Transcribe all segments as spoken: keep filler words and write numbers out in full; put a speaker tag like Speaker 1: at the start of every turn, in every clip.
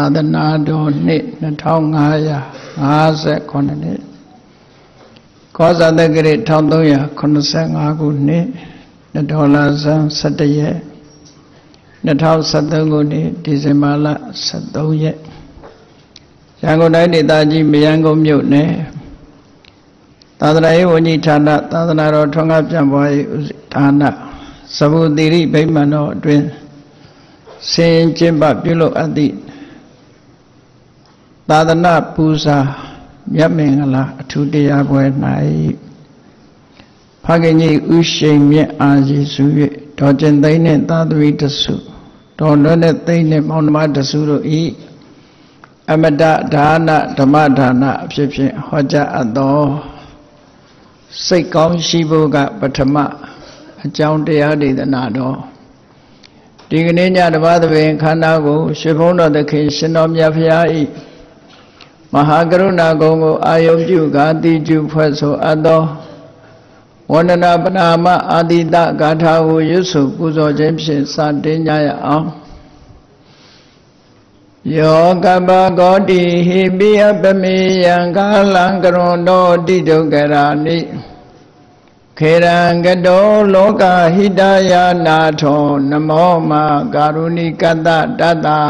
Speaker 1: သနာတော်နှစ်နှစ်ထောင်ငါးရာငါးဆယ်ခုနှစ်ကောဇာတက္ကရာတစ်ထောင်သုံးရာခုနှစ်ဆယ်ငါးခုနှစ်နှစ်ဒေါ်လာဆန်းဆယ်တစ်ရက်နှစ်ထောင်ဆယ်သုံးခုနှစ်ဒီဇင်ဘာလဆယ်သုံးရက်ရန်ကုန်တိုင်းဒေသကြီးမရမ်းကုန်းမြို့နယ်သာသနာရေးဝန်ကြီးဌာနသာသနာတော်ထွန်းကားပြန်ပွားရေးဌာနစဗုသီရိဗိမာန်တော်အတွင်းဆင်ကျင်းပပြုလုပ်အပ်သည့်သာသနာပူဇာမြတ်မင်္ဂလာအထူးတရားပွဲ၌ဖခင်ကြီးဥရှိန်မြတ်အာယေစု၍ဒေါ်ကျင်သိန်းနှင့်သာသမီတစုဒေါ်လွတ်နဲ့သိန်းနှင့်မောင်နှမတစုတို့ဤအမတဒါနဓမ္မဒါနအဖြစ်ဖြင့်ဟောကြားအပ်သောစိတ်ကောင်းရှိဖို့ကပထမအကြောင်းတရားဒေသနာတော်ဒီကနေ့ညတပါးသဘင်ခန္ဓာကိုရွှေဘုန်းတော်သခင်ရှင်တော်မြတ်ဖရာဤမဟာကရုဏာကုံကိုအာယုပြုကာတိကျုဖွဲ့ဆိုအပ်သောဝန္ဒနာပနာမအာတိတဂါထာကိုရွတ်ဆိုပူဇော်ခြင်းဖြင့်စတင်ကြရအောင်ယောကပဂောတိဟိပိယပမေယံကာလံကရွန်တောတိဒုက္ခရာနိခေရံကတောလောကဟိတယာနာထောနမောမကာရုဏိကတ္တတတ္တ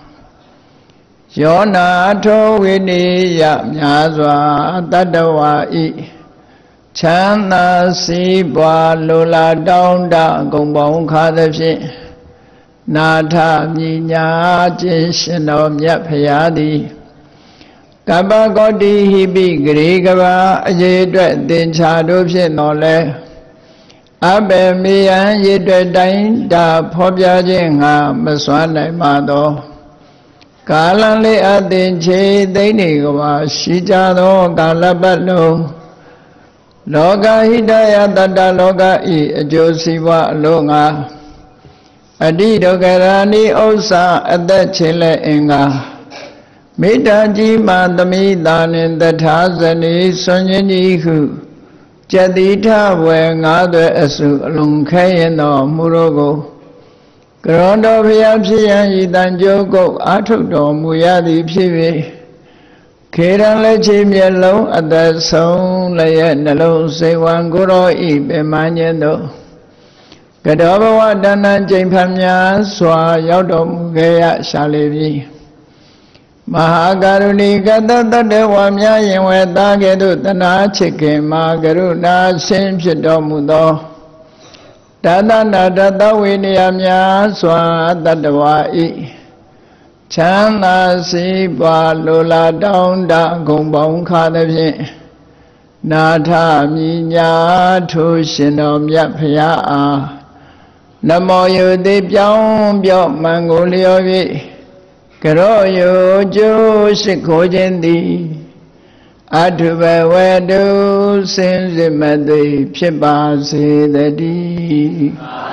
Speaker 1: ယောနာထောဝိနိယမြာစွာတတ္တဝါဤချမ်းသာစီးပွားလိုလားတောင်းတဂုံပေါင်းခါသဖြင့်နာထမြညာခြင်းရှင်တော်မြတ်ဖရာသည်ကပ္ပဂောတိဟိပိဂရေကဘာအရေအတွက်သင်္ချာတို့ဖြင့်တော်လဲအဘေမေယံရေအတွက်တိုင်းတာဖော်ပြခြင်းငါမစွမ်းနိုင်ပါသောကာလလေးအသင်ချေသိမ့်နေကဘာရှိကြသောကာလပတ်လုံးလောကဟိတယတတ္တလောကဤအကျိုးစီးပွားအလို့ငါအတိဒုက္ခရာနိဥစ္စာအသက်ချင်းလဲအင်္ဂါမေတ္တာကြီးမှသမိတာနှင့်တထာဇနီဆွန်ခြင်းကြီးဟုကျတိထဝေငါးသွဲအစုအလုံးခဲရင်တော်မူတော်ကိုကရောတော်ဘုရားဖြစ်ရန်ဤတန်ကြိုးကုတ်အာထုတ်တော်မူရသည်ဖြစ်၍ခေရန်လက်ချေမျက်လုံးအသက်ဆုံးလည်းရဲ့နှလုံးစိတ်ဝံကိုယ်တော်ဤပင်မခြင်းတို့ကတောဘဝတဏ္ဍကျိန်ဖန်များစွာရောက်တော်မူခဲ့ရရှာလေပြီမဟာကရုဏီကတတတ္တဝါများရင်ဝဲသားကဲ့သို့တနာချစ်ခင်မဟာကရုဏာရှင်ဖြစ်တော်မူသောတသနာတတဝိနည်းများစွာတတ္တဝါဤချမ်းသာစီးပွားလိုလားတောင်းတဂုံပေါင်းခါသဖြင့်နာထမြညာထိုရှင်တော်မြတ်ဖရာအားနမောယုတိပြောင်းပြော့မှန်ကိုလျော်၍ကရောယုကျိုးရှိခိုးခြင်းသည်အထုဘဝတုစင်စစ်မသိဖြစ်ပါစေတည်း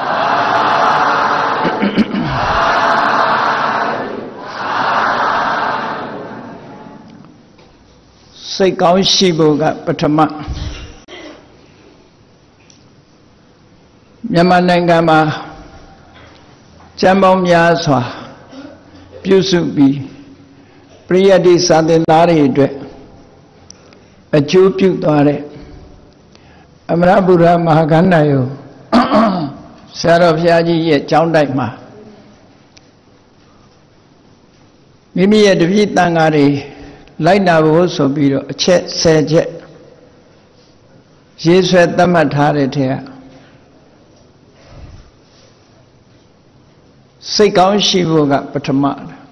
Speaker 1: စိတ်ကောင်းရှိဖို့ကပထမမြန်မာနိုင်ငံမှာကျမ်းပေါင်းများစွာပြုစုပြီးပရိယတ္တိစာသင်သားတွေအတွက်အကျိုးပြုသွားတဲ့အမရဗုဒ္ဓမဟာကန္တာယုဆရာတော်ဘုရားကြီးရဲ့ကျောင်းတိုက်မှာမိမိရဲ့တပည့်တန်ဃာတွေလိုက်နာဖို့ဆိုပြီးတော့အချက်ဆယ်ချက်ရေးဆွဲသတ်မှတ်ထားတဲ့ထဲကစိတ်ကောင်းရှိဖို့ကပထမ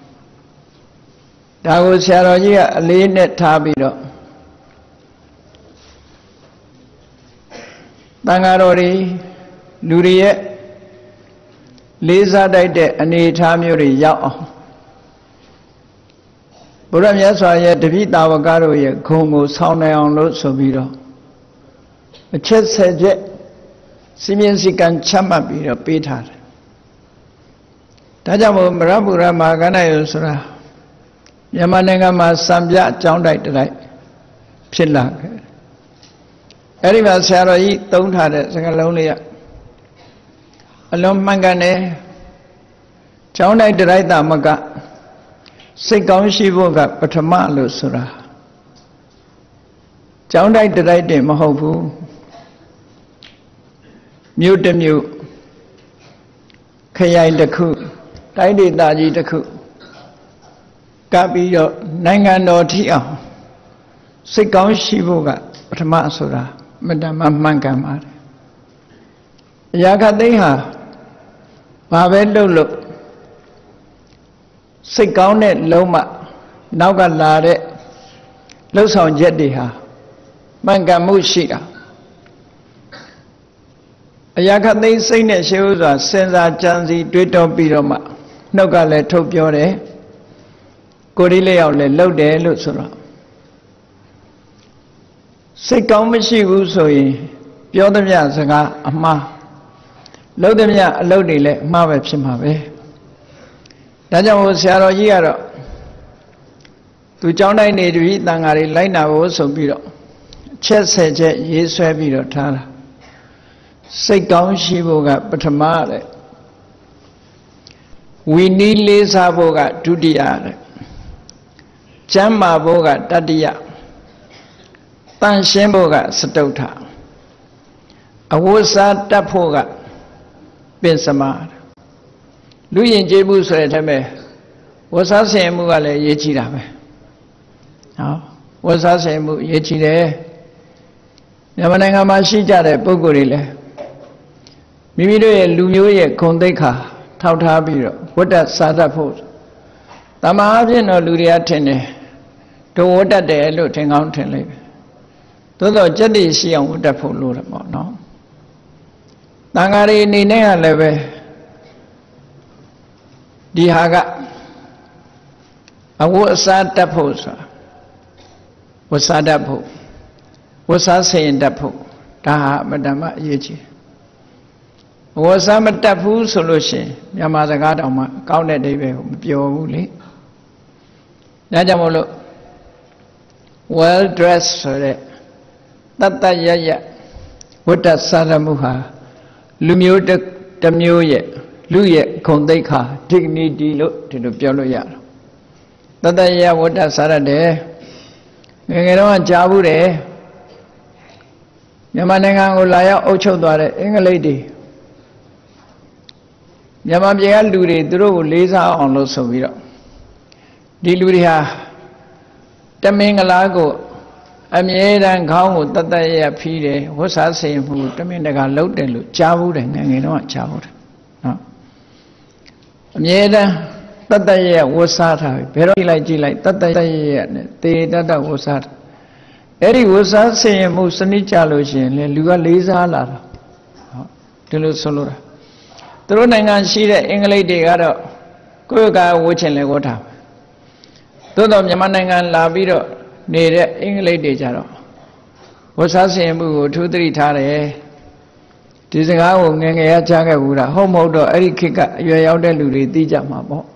Speaker 1: ဒါကိုဆရာတော်ကြီးကအလေးနဲ့ထားပြီးတော့တန်ဃာတော်တွေလူတွေရဲ့လေးစားတတ်တဲ့အနေအထားမျိုးတွေရောက်အောင်ဘုရားမြတ်စွာရဲ့တပည့်တာဝကတို့ရဲ့ဂုဏ်ကိုဆောင်းနိုင်အောင်လို့ဆိုပြီးတော့အချက်ဆယ်ချက်စီမင်းစည်းကမ်းချမှတ်ပြီးတော့ပေးထားတယ်ဒါကြောင့်မို့မရဗုဒ္ဓမဟာကန္တာယုဆိုတာမြန်မာနိုင်ငံမှာစံပြအကြောင်းတိုက်တိုက်ဖြစ်လာခဲ့အဲ့ဒီမှာဆရာတော်ကြီးသုံးထားတဲ့စကားလုံးလေးကအလုံးမှန်ကန်တယ်ကျောင်းတိုက်တိုက်တာမကစိတ်ကောင်းရှိဖို့ကပထမလို့ဆိုတာကျောင်းတိုက်တိုက်တင်မဟုတ်ဘူးမြို့တစ်မြို့ခရိုင်တစ်ခုတိုင်းဒေသကြီးတစ်ခုကပ်ပြီးတော့နိုင်ငံတော်ထိအောင်စိတ်ကောင်းရှိဖို့ကပထမဆိုတာမတ္တမမှန်ကန်ပါတယ်အရာခသိန်းဟာဘာပဲလုပ်လို့စိတ်ကောင်းတဲ့လုံးမနောက်ကလာတဲ့လှုပ်ဆောင်ချက်တွေဟာမှန်ကန်မှုရှိတာအရာခသိန်းစိတ်နဲ့ရှေးဥစွာစဉ်းစားကြံစည်တွေးတောပြီးတော့မှနှုတ်ကလည်းထုတ်ပြောတယ်ကိုယ်ဒီလေးယောက်လည်းလှုပ်တယ်လို့ဆိုတော့စိတ်ကောင်းမရှိဘူးဆိုရင်ပြောသမျှစကားအမှားလှုပ်သမျှအလုပ်တွေလည်းအမှားပဲဖြစ်မှာပဲဒါကြောင့်မို့ဆရာတော်ကြီးကတော့သူကျောင်းတိုင်းနေတပည့်တန်ဃာတွေလိုက်နာဖို့ဆိုပြီးတော့အချက်ဆယ်ချက်ရေးဆွဲပြီးတော့ထားတာစိတ်ကောင်းရှိဖို့ကပထမတဲ့ဝီနီးလေးစားဖို့ကဒုတိယတဲ့ကျမ်းမာဖို့ကတတိယတန်ရှင်းဖို့ကစတုတ္ထအဝတ်စားတတ်ဖို့ကပင်စမလူယဉ်ကျေးမှုဆိုတဲ့ထဲမှာဝတ်စားဆင်မှုကလည်းရေးကြည့်တာပဲဟောဝတ်စားဆင်မှုရေးကြည့်တယ်မြန်မာနိုင်ငံမှာရှိကြတဲ့ပုဂ္ဂိုလ်တွေလည်းမိမိတို့ရဲ့လူမျိုးရဲ့ဂုဏ်သိက္ခာထောက်ထားပြီးတော့ဝတ်တတ်စားတတ်ဖို့တမန်အဖြစ်တော့လူတွေကထင်တယ်တို့ဝတ်တတ်တယ်လို့ထင်ကောင်းထင်လိုက်ပဲသို့တော့စက်တည်ရှိအောင်ဝတ်တတ်ဖို့လိုတယ်ပေါ့နော်တန်ဃာတွေအနေနဲ့ကလည်းပဲဒီဟာကအဝတ်အစားတတ်ဖို့ဆိုတာဝတ်စားတတ်ဖို့ဝတ်စားဆင်တတ်ဖို့ဒါဟာအမတ္တမအရေးကြီးဝတ်စားမတတ်ဘူးဆိုလို့ရှိရင်မြန်မာစကားတောင်မှကောင်းတဲ့အဓိပ္ပာယ်ကိုမပြောဘူးလေဒါကြောင့်မို့လို့ well dressed ဆိုတဲ့တတ်တတ်ရရဝတ္တစားရမှုဟာလူမျိုးတစ်မျိုးရဲ့လူရဲ့ဂုဏ်သိက္ခာ dignity လို့ဒီလိုပြောလို့ရတယ်တတ်တတ်ရဝတ္တစားရတယ်ငယ်ငယ်တော့ကြားဘူးတယ်မြန်မာနိုင်ငံကိုလာရောက်အုပ်ချုပ်သွားတဲ့အင်္ဂလိပ်တွေမြန်မာပြည်ကလူတွေသူတို့ကိုလေးစားအောင်လို့ဆိုပြီးတော့ဒီလူတွေဟာတမင်္ဂလာကိုအမြဲတမ်းခေါင်းကိုတတ်တတ်ရဖီးတယ်ဝတ်စားဆင်မှုတမင်တကာလုပ်တယ်လို့ကြားဘူးတယ်ငယ်ငယ်တော့ကြားဘူးတယ်နော်အမြဲတမ်းတတ်တတ်ရဝတ်စားထားပြီဘယ်တော့ကြည့်လိုက်ကြည့်လိုက်တတ်တတ်ရနဲ့တေတတ်တတ်ဝတ်စားတယ်အဲ့ဒီဝတ်စားဆင်မှုစနစ်ကြလို့ရှိရင်လေလူကလေးစားလာတာဟုတ်ဒီလိုဆိုလို့တာသူတို့နိုင်ငံရှိတဲ့အင်္ဂလိပ်တွေကတော့ကိုယ့်ကဝတ်ချင်လဲဝတ်ထားသို့တော့မြန်မာနိုင်ငံလာပြီးတော့နေတဲ့အင်္ဂလိပ်တွေကြတော့ဝတ်စားဆင်မှုကိုထူးသတိထားတယ်ဒီစကားကိုငယ်ငယ်ရကြားခဲ့ဘူးလားဟုတ်မဟုတ်တော့အဲ့ဒီခေတ်ကအရွယ်ရောက်တဲ့လူတွေသိကြမှာပေါ့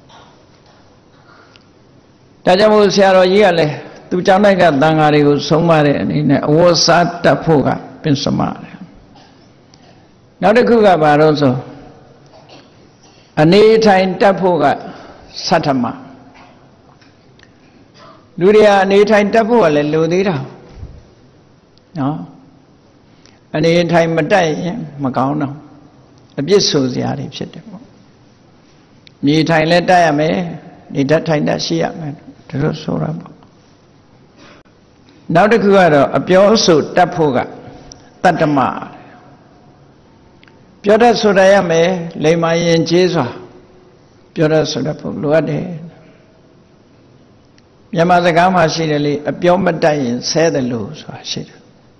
Speaker 1: ဒါကြောင့်မို့ဆရာတော်ကြီးကလည်းသူကျောင်းတိုက်ကတန်ဃာတွေကိုဆုံးမတဲ့အနေနဲ့အဝတ်စားတတ်ဖို့ကပင်စမတယ်နောက်တစ်ခုကဘာလို့ဆိုအနေထိုင်တတ်ဖို့ကသတ္တမလူတွေအနေထိုင်တတ်ဖို့ကလည်းလိုသေးတာနော်အနေထိုင်မတတ်ရင်မကောင်းတော့အပြစ်ဆိုစရာတွေဖြစ်တယ်ပေါ့မြေထိုင်လည်းတတ်ရမယ်နေတတ်ထိုင်တတ်ရှိရမယ်ဒါလို့ဆိုတာပေါ့နောက်တစ်ခုကတော့အပြောဆိုတတ်ဖို့ကတတ္တမပြောတတ်ဆိုတတ်ရမယ်လိမ္မာရင်ကျေးစွာပြောတတ်ဆိုတတ်ဖို့လိုအပ်တယ်မြန်မာစကားမှာရှိတယ်လေအပြောမတတ်ရင်ဆဲတယ်လို့ဆိုတာရှိတယ်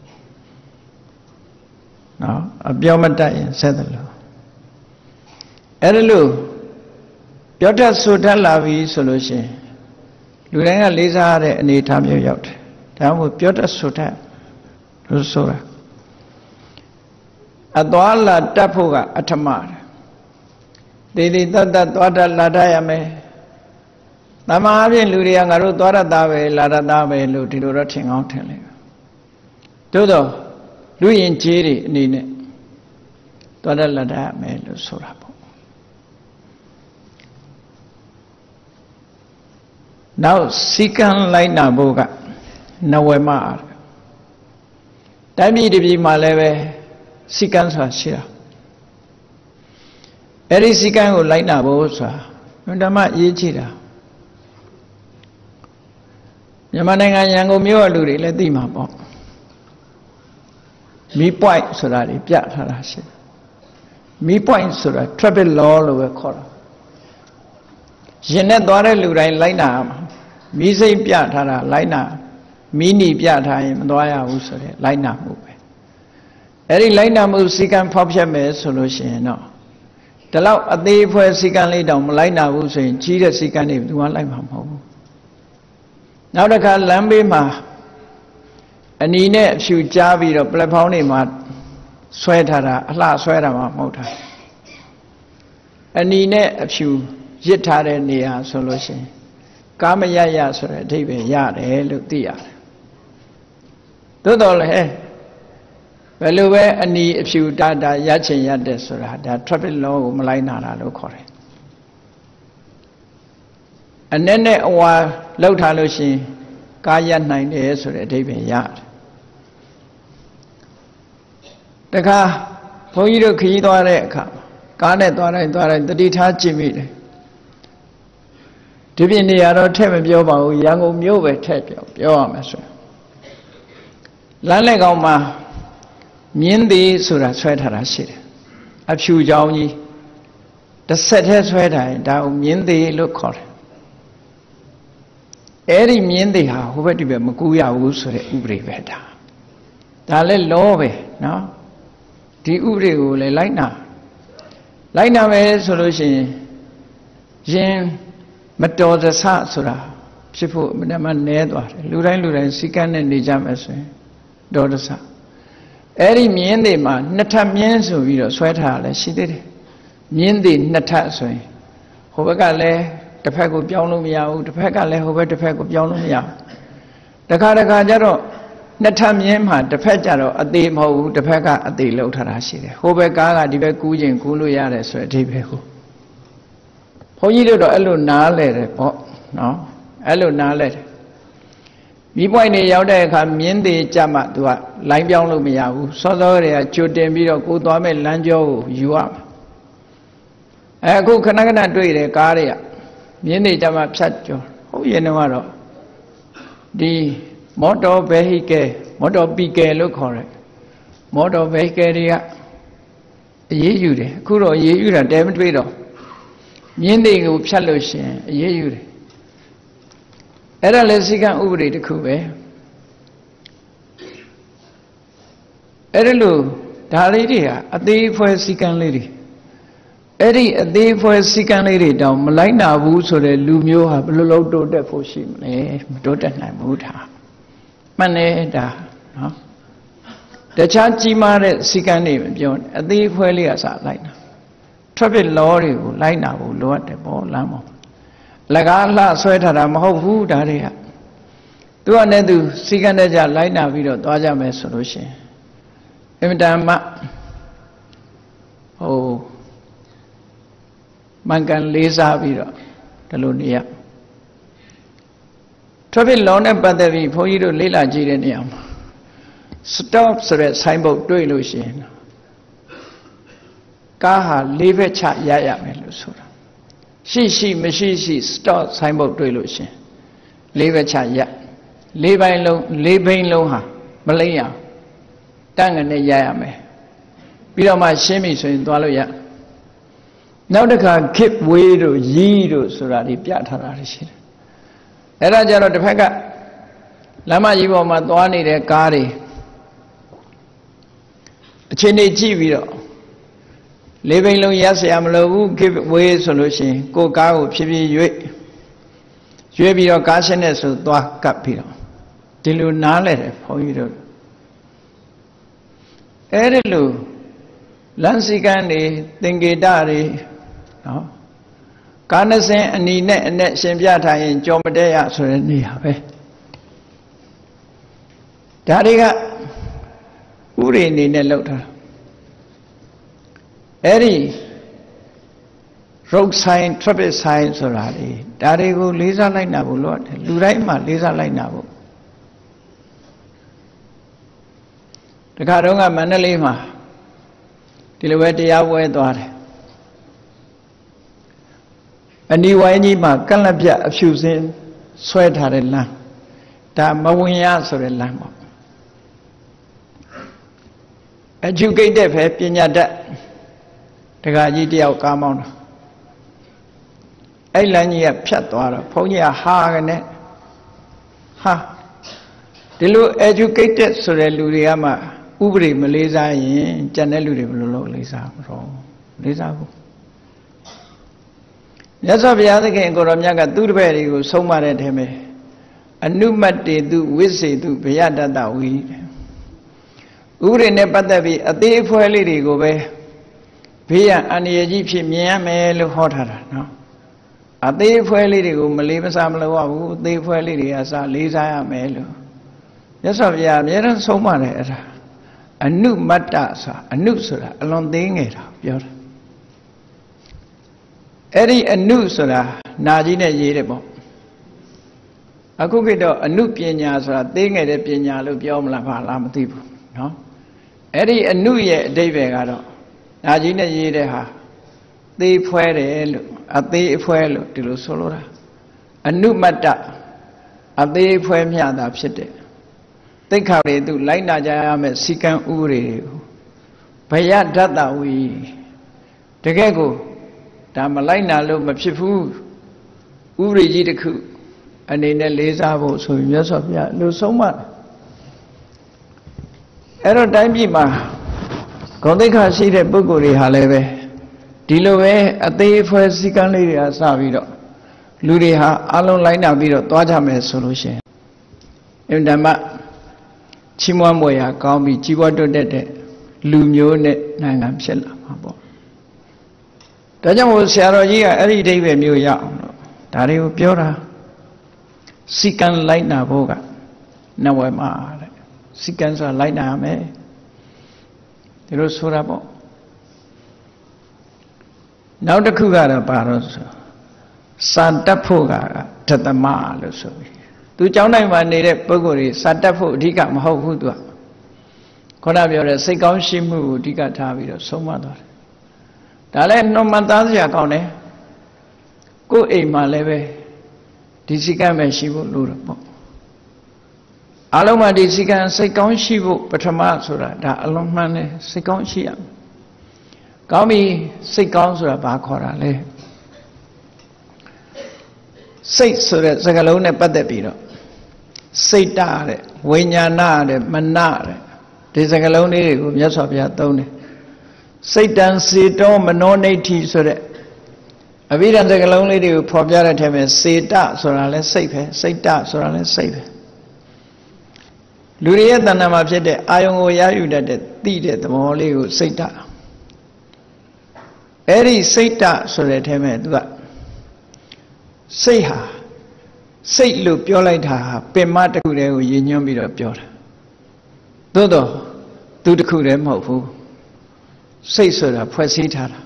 Speaker 1: နော်အပြောမတတ်ရင်ဆဲတယ်လို့အဲ့ဒါလို့ပြောတတ်ဆိုတတ်လာပြီဆိုလို့ရှိရင်လူတိုင်းကလေးစားရတဲ့အနေအထားမျိုးရောက်တယ်ဒါမှမဟုတ်ပြောတတ်ဆိုတတ်လို့ဆိုတာအသွားလာတတ်ဖို့ကအထမတယ်ဒေဒီတတ်တတ်သွားတတ်လာတတ်ရမယ်တမန်အပြင်လူတွေကငါတို့သွားရတာပဲလာရတာပဲလို့ဒီလိုတော့ထင်ကောင်းထင်လိမ့်မယ်သို့တော့လူရင်ကျေးတွေအနေနဲ့သွားတတ်လာတတ်ရမယ်လို့ဆိုတာပေါ့ Now second line na boga Nawema. Dami de ma leve second sa shira. Eri second go line na bosa. Ndama yichira.မြန်မာနိုင်ငံရန်ကုန်မြို့လူတွေလည်းသိမှာပေါ့မီး point ဆိုတာတွေပြထားတာရှိတယ်မီး point ဆိုတာ traffic law လို့ပဲခေါ်တာရင်နဲ့သွားတဲ့လူတိုင်းလိုက်နာမီးစိမ့်ပြထားတာလိုက်နာမီးနီပြထားရင်မသွားရဘူးဆိုတဲ့လိုက်နာမှုပဲအဲ့ဒီလိုက်နာမှုစီကံဖောက်ဖျက်မယ်ဆိုလို့ရှိရင်တော့ဒီလောက်အသေးအဖွဲစီကံလေးတောင်မလိုက်နာဘူးဆိုရင်ကြီးတဲ့စီကံတွေဘယ်သူမှလိုက်မှာမဟုတ်ဘူးနောက်တစ်ခါလမ်းဘေးမှာအနီနဲ့အဖြူကြားပြီးတော့ပလက်ဖောင်းတွေမှာဆွဲထားတာအလှဆွဲတာမှမဟုတ်တာအနီနဲ့အဖြူရစ်ထားတဲ့နေရာဆိုလို့ရှိရင်ကာမရရဆိုတဲ့အဓိပ္ပာယ်ရတယ်လို့သိရတယ်သို့တော်လည်းဘယ်လိုပဲအနီအဖြူတာတာရချင်ရတဲ့ဆိုတာဒါ traffic law ကိုမလိုက်နာတာလို့ခေါ်တယ်အနဲ့နဲ့အဝါလောက်ထားလို့ရှိရင်ကားရနိုင်တယ်ဆိုတဲ့အဓိပ္ပာယ်ရတယ်တခါဘုန်းကြီးတို့ခရီးသွားတဲ့အခါကားနဲ့သွားတိုင်းသွားတိုင်းတတိထားကြည့်မိတယ်ဒီပြင်နေရာတော့ထည့်မပြောပါဘူးရန်ကုန်မြို့ပဲထည့်ပြောပြောရမယ်ဆိုလမ်းလက်ကောင်မှာမြင်းသေးဆိုတာဆွဲထားတာရှိတယ်အဖြူချောင်းကြီးတစ်ဆက်တည်းဆွဲထားရင်ဒါကိုမြင်းသေးလို့ခေါ်တယ်အဲ့ဒီမြင်းသေးဟာဟိုဘက်ဒီဘက်မကူရဘူးဆိုတဲ့ဥပဒေပဲဒါဒါလည်းလောပဲနော်ဒီဥပဒေကိုလည်းလိုက်နာလိုက်နာမယ်ဆိုလို့ရှိရင်ရင်မတော်တဆဆိုတာဖြစ်ဖို့အမှန်မှန်နဲသွားတယ်လူတိုင်းလူတိုင်းစီကံနဲ့နေကြမယ်ဆိုရင်တော်တဆအဲ့ဒီမြင်းသေးမှာနှစ်ထပ်မြင်းဆိုပြီးတော့ဆွဲထားရလဲရှိသေးတယ်မြင်းသေးနှစ်ထပ်ဆိုရင်ဟိုဘက်ကလည်းတစ်ဖက်ကိုပြောင်းလို့မရဘူးတစ်ဖက်ကလည်းဟိုဘက်တစ်ဖက်ကိုပြောင်းလို့မရဘူးတခါတခါကျတော့နှစ်ထပ်မြင်းမှာတစ်ဖက်ကျတော့အသေးမဟုတ်ဘူးတစ်ဖက်ကအသေးလောက်ထားတာရှိတယ်ဟိုဘက်ကားကဒီဘက်ကူးခြင်းကူးလို့ရတယ်ဆိုတဲ့အဓိပ္ပာယ်ကိုဘုန်းကြီးတို့တော့အဲ့လိုနားလဲတယ်ပေါ့နော်အဲ့လိုနားလဲတယ်မိပွိုင်းနေရောက်တဲ့အခါမြင်းသေးကြမှာ तू ကလိုင်းပြောင်းလို့မရဘူးစောစောတွေကကြိုတင်ပြီးတော့ကိုသွားမဲ့လမ်းကြောကိုယူရမှာအဲအခုခဏခဏတွေ့တယ်ကားတွေကမြင်းသေးကြမှာဖြတ်ကျော်ဟုတ်ရင်တော့ဒီမော်တော်ဗေဟိကယ်မော်တော်ပီကယ်လို့ခေါ်တယ်မော်တော်ဗေဟိကယ်တွေကအရေးယူတယ်အခုတော့အရေးယူတာတဲမတွေ့တော့မြင်းသေးကိုဖြတ်လို့ရှိရင်အရေးယူတယ်အဲ့ဒါလည်းစီကံဥပဒေတစ်ခုပဲအဲ့ဒါလို့ဒါလေးတွေကအသေးအဖွဲစီကံလေးတွေအဲ့ဒီအသေးအဖွဲစီကံလေးတွေတောင်မလိုက်နာဘူးဆိုတဲ့လူမျိုးဟာဘယ်လိုလုပ်တိုးတက်ဖို့ရှိမလဲမတိုးတက်နိုင်ဘူးထားမှန်တယ်ဒါနော်တခြားကြီးမားတဲ့စီကံတွေမပြောနဲ့အသေးအဖွဲလေးကစလိုက်နာ traffic law တွေကိုလိုက်နာဖို့လိုအပ်တယ်ပေါ့လမ်းပေါ်လကားလှဆွဲထားတာမဟုတ်ဘူးဒါတွေကသူကလည်းသူစီကံတဲ့ကြလိုက်နာပြီးတော့သွားကြမယ်ဆိုလို့ရှိရင်အင်တန်မှဟိုမှန်ကန်လေးစားပြီးတော့ဒီလိုနေရ traffic law နဲ့ပတ်သက်ပြီးဘုန်းကြီးတို့လေ့လာကြည့်တဲ့နေရာမှာ stop ဆိုတဲ့ sign board တွေ့လို့ရှိရင်ကားဟာလေးဘက်ချရရမယ်လို့ဆိုတာရှိရှိမရှိရှိ stop sign board တွေ့လို့ရှိရင်လေးဘက်ချရလေးပိုင်းလုံးလေးဘိန်းလုံးဟာမလိမ့်ရအောင်တန်းငနဲ့ရရမယ်ပြီးတော့မှရှင်းပြီဆိုရင်သွားလို့ရနောက်တစ်ခါ keep way တို့ရီးတို့ဆိုတာဒီပြထားတာရှိတယ်အဲ့ဒါကြတော့တစ်ဖက်ကလမ်းမကြီးပေါ်မှာသွားနေတဲ့ကားတွေအချိန်နေကြည့်ပြီးတော့လေးဘိန်းလုံးရက်เสียမလို့ဘူး keep way ဆိုလို့ရှိရင်ကိုကားကိုဖြည်းဖြည်းရွေ့ရွေ့ပြီးတော့ကားရှင်းနဲ့ဆိုသွားကပ်ပြီးတော့ဒီလိုနားလဲတယ်ဘုန်းကြီးတို့အဲ့ဒီလိုလမ်းစီကံတွေသင်္ကေတတွေနော်ကားနှစင်းအနီနဲ့အနဲ့ရှင်ပြထားရင်ကြော်မတဲရဆိုတဲ့နေရာပဲဒါတွေကဥရိအနေနဲ့လောက်ထားအဲ့ဒီ road sign traffic sign ဆိုတာလေဒါတွေကိုလေးစားလိုက်နာဖို့လို့တယ်လူတိုင်းမှာလေးစားလိုက်နာဖို့တခါတော့ကမန္တလေးမှာဒီလိုပဲတရားပွဲသွားတယ်အနီဝိုင်းကြီးမှာကန့်လန့်ပြအဖြူစင်းဆွဲထားတဲ့လမ်းဒါမဝင်ရဆိုတဲ့လမ်းပေါ့ educated ပဲပညာတတ်တခါကြီးတယောက်ကားမောင်းတာအဲ့လမ်းကြီးကဖြတ်သွားတော့ဘုန်းကြီးကဟာကနေဟာဒီလို educated ဆိုတဲ့လူတွေကမှဥပဒေမလေးစားရင်ကျန်တဲ့လူတွေဘယ်လိုလုပ်လေးစားမလို့လေးစားဘူးမြတ်စွာဘုရားသခင်ကိုရောမြတ်ကသူ့တပည့်တွေကိုဆုံးမတဲ့ထဲမှာအနုမတ္တေတုဝိစေတုဘယတတဝီတဲ့ဥပဒေနဲ့ပတ်သက်ပြီးအသေးအဖွဲလေးတွေကိုပဲဘေးရန်အန္တရာယ်ကြီးဖြစ်မြင်ရမယ်လို့ဟောထားတာနော်အသေးအဖွဲလေးတွေကိုမလေးမစားမလုပ်ရဘူးအသေးအဖွဲလေးတွေကစလေးစားရမယ်လို့မြတ်စွာဘုရားအမြဲတမ်းဆုံးမတယ်အဲ့ဒါအနုမတ္တဆိုအနုဆိုတာအလွန်သေးငယ်တာပြောတာအဲ့ဒီအနုဆိုတာနာကြီးနဲ့ရေးတယ်ပေါ့အခုကတော့အနုပညာဆိုတာသေးငယ်တဲ့ပညာလို့ပြောမလားဘာလားမသိဘူးနော်အဲ့ဒီအနုရဲ့အဓိပ္ပာယ်ကတော့နာကြီးနဲ့ရေးတဲ့ဟာသေးဖွဲတယ်လို့အသေးအဖွဲလို့ဒီလိုဆိုလိုတာအနုမတ္တအသေးအဖွဲမျှတာဖြစ်တယ်သိက္ခာတွေသူလိုက်နာကြရမယ်စီကံဥပဒေတွေကိုဘယဒတ္တဝီတကယ်ကိုဒါမလိုက်နာလို့မဖြစ်ဘူးဥပဒေကြီးတစ်ခုအနေနဲ့လေးစားဖို့ဆိုပြီးမြတ်စွာဘုရားလို့ဆုံးမတယ်အဲ့တော့တိုင်းပြည်မှာဂုဏ်သိက္ခာရှိတဲ့ပုဂ္ဂိုလ်တွေဟာလည်းပဲဒီလိုပဲအသေးအဖွဲစီကံလေးတွေကစပြီးတော့လူတွေဟာအလုံးလိုက်နာပြီးတော့သွားကြမယ်ဆိုလို့ရှိရင်အင်ဓမ္မချီးမွမ်းမွေရာကောင်းပြီးကြီးပွားတိုးတက်တဲ့လူမျိုးနဲ့နိုင်ငံဖြစ်လာမှာပေါ့ဒါကြောင့်မို့ဆရာတော်ကြီးကအဲ့ဒီအဓိပ္ပာယ်မျိုးရအောင်တော့ဒါတွေကိုပြောတာစီကံလိုက်နာဖို့ကနဝမှာတဲ့စီကံဆိုတာလိုက်နာရမယ်ဒီလိုဆိုတာပေါ့နောက်တစ်ခုကတော့ပါတော့ဆိုစံတက်ဖို့ကဓတ္တမလို့ဆိုပြီးသူเจ้าနိုင်မှာနေတဲ့ပုဂ္ဂိုလ်တွေစံတက်ဖို့အဓိကမဟုတ်ဘူးသူကခေါင်းပြောတဲ့စိတ်ကောင်းရှိမှုကိုအဓိကထားပြီးတော့ဆုံးမသွားတယ်ဒါလည်းနှုတ်မှသားစရာကောင်းတယ်ကိုယ်အိမ်မှာလည်းပဲဒီစိတ်ကမဲ့ရှိဖို့လိုတယ်ပေါ့အလုံးမှာဒီစိတ်ကစိတ်ကောင်းရှိဖို့ပထမဆိုတာဒါအလုံးမှန်တယ်စိတ်ကောင်းရှိရမယ်ကောင်းပြီစိတ်ကောင်းဆိုတာဘာခေါ်တာလဲစိတ်ဆိုတဲ့စကားလုံးနဲ့ပတ်သက်ပြီးတော့စိတ်တတဲ့ဝိညာဏတဲ့မနတဲ့ဒီစကားလုံးလေးတွေကိုမြတ်စွာဘုရားသုံးတယ်စိတ်တံစေတောမနောနိဋ္ဌိဆိုတဲ့အဘိဓမ္မာစကားလုံးလေးတွေကိုဖော်ပြတဲ့ထဲမှာစေတဆိုတာလဲစိတ်ပဲစိတ်တဆိုတာလဲစိတ်ပဲလူတွေရဲ့တဏ္ဍာမှာဖြစ်တဲ့အာယုံကိုရယူတတ်တဲ့သိတဲ့သဘောလေးကိုစိတ်တအဲ့ဒီစိတ်တဆိုတဲ့ထဲမှာသူကစိတ်ဟာစိတ်လို့ပြောလိုက်တာပင်မတစ်ခုတည်းကိုရည်ညွှန်းပြီးတော့ပြောတာသို့တော့သူတစ်ခုတည်းမဟုတ်ဘူးစိတ်ဆိုတာဖွဲ့စည်းထားတာ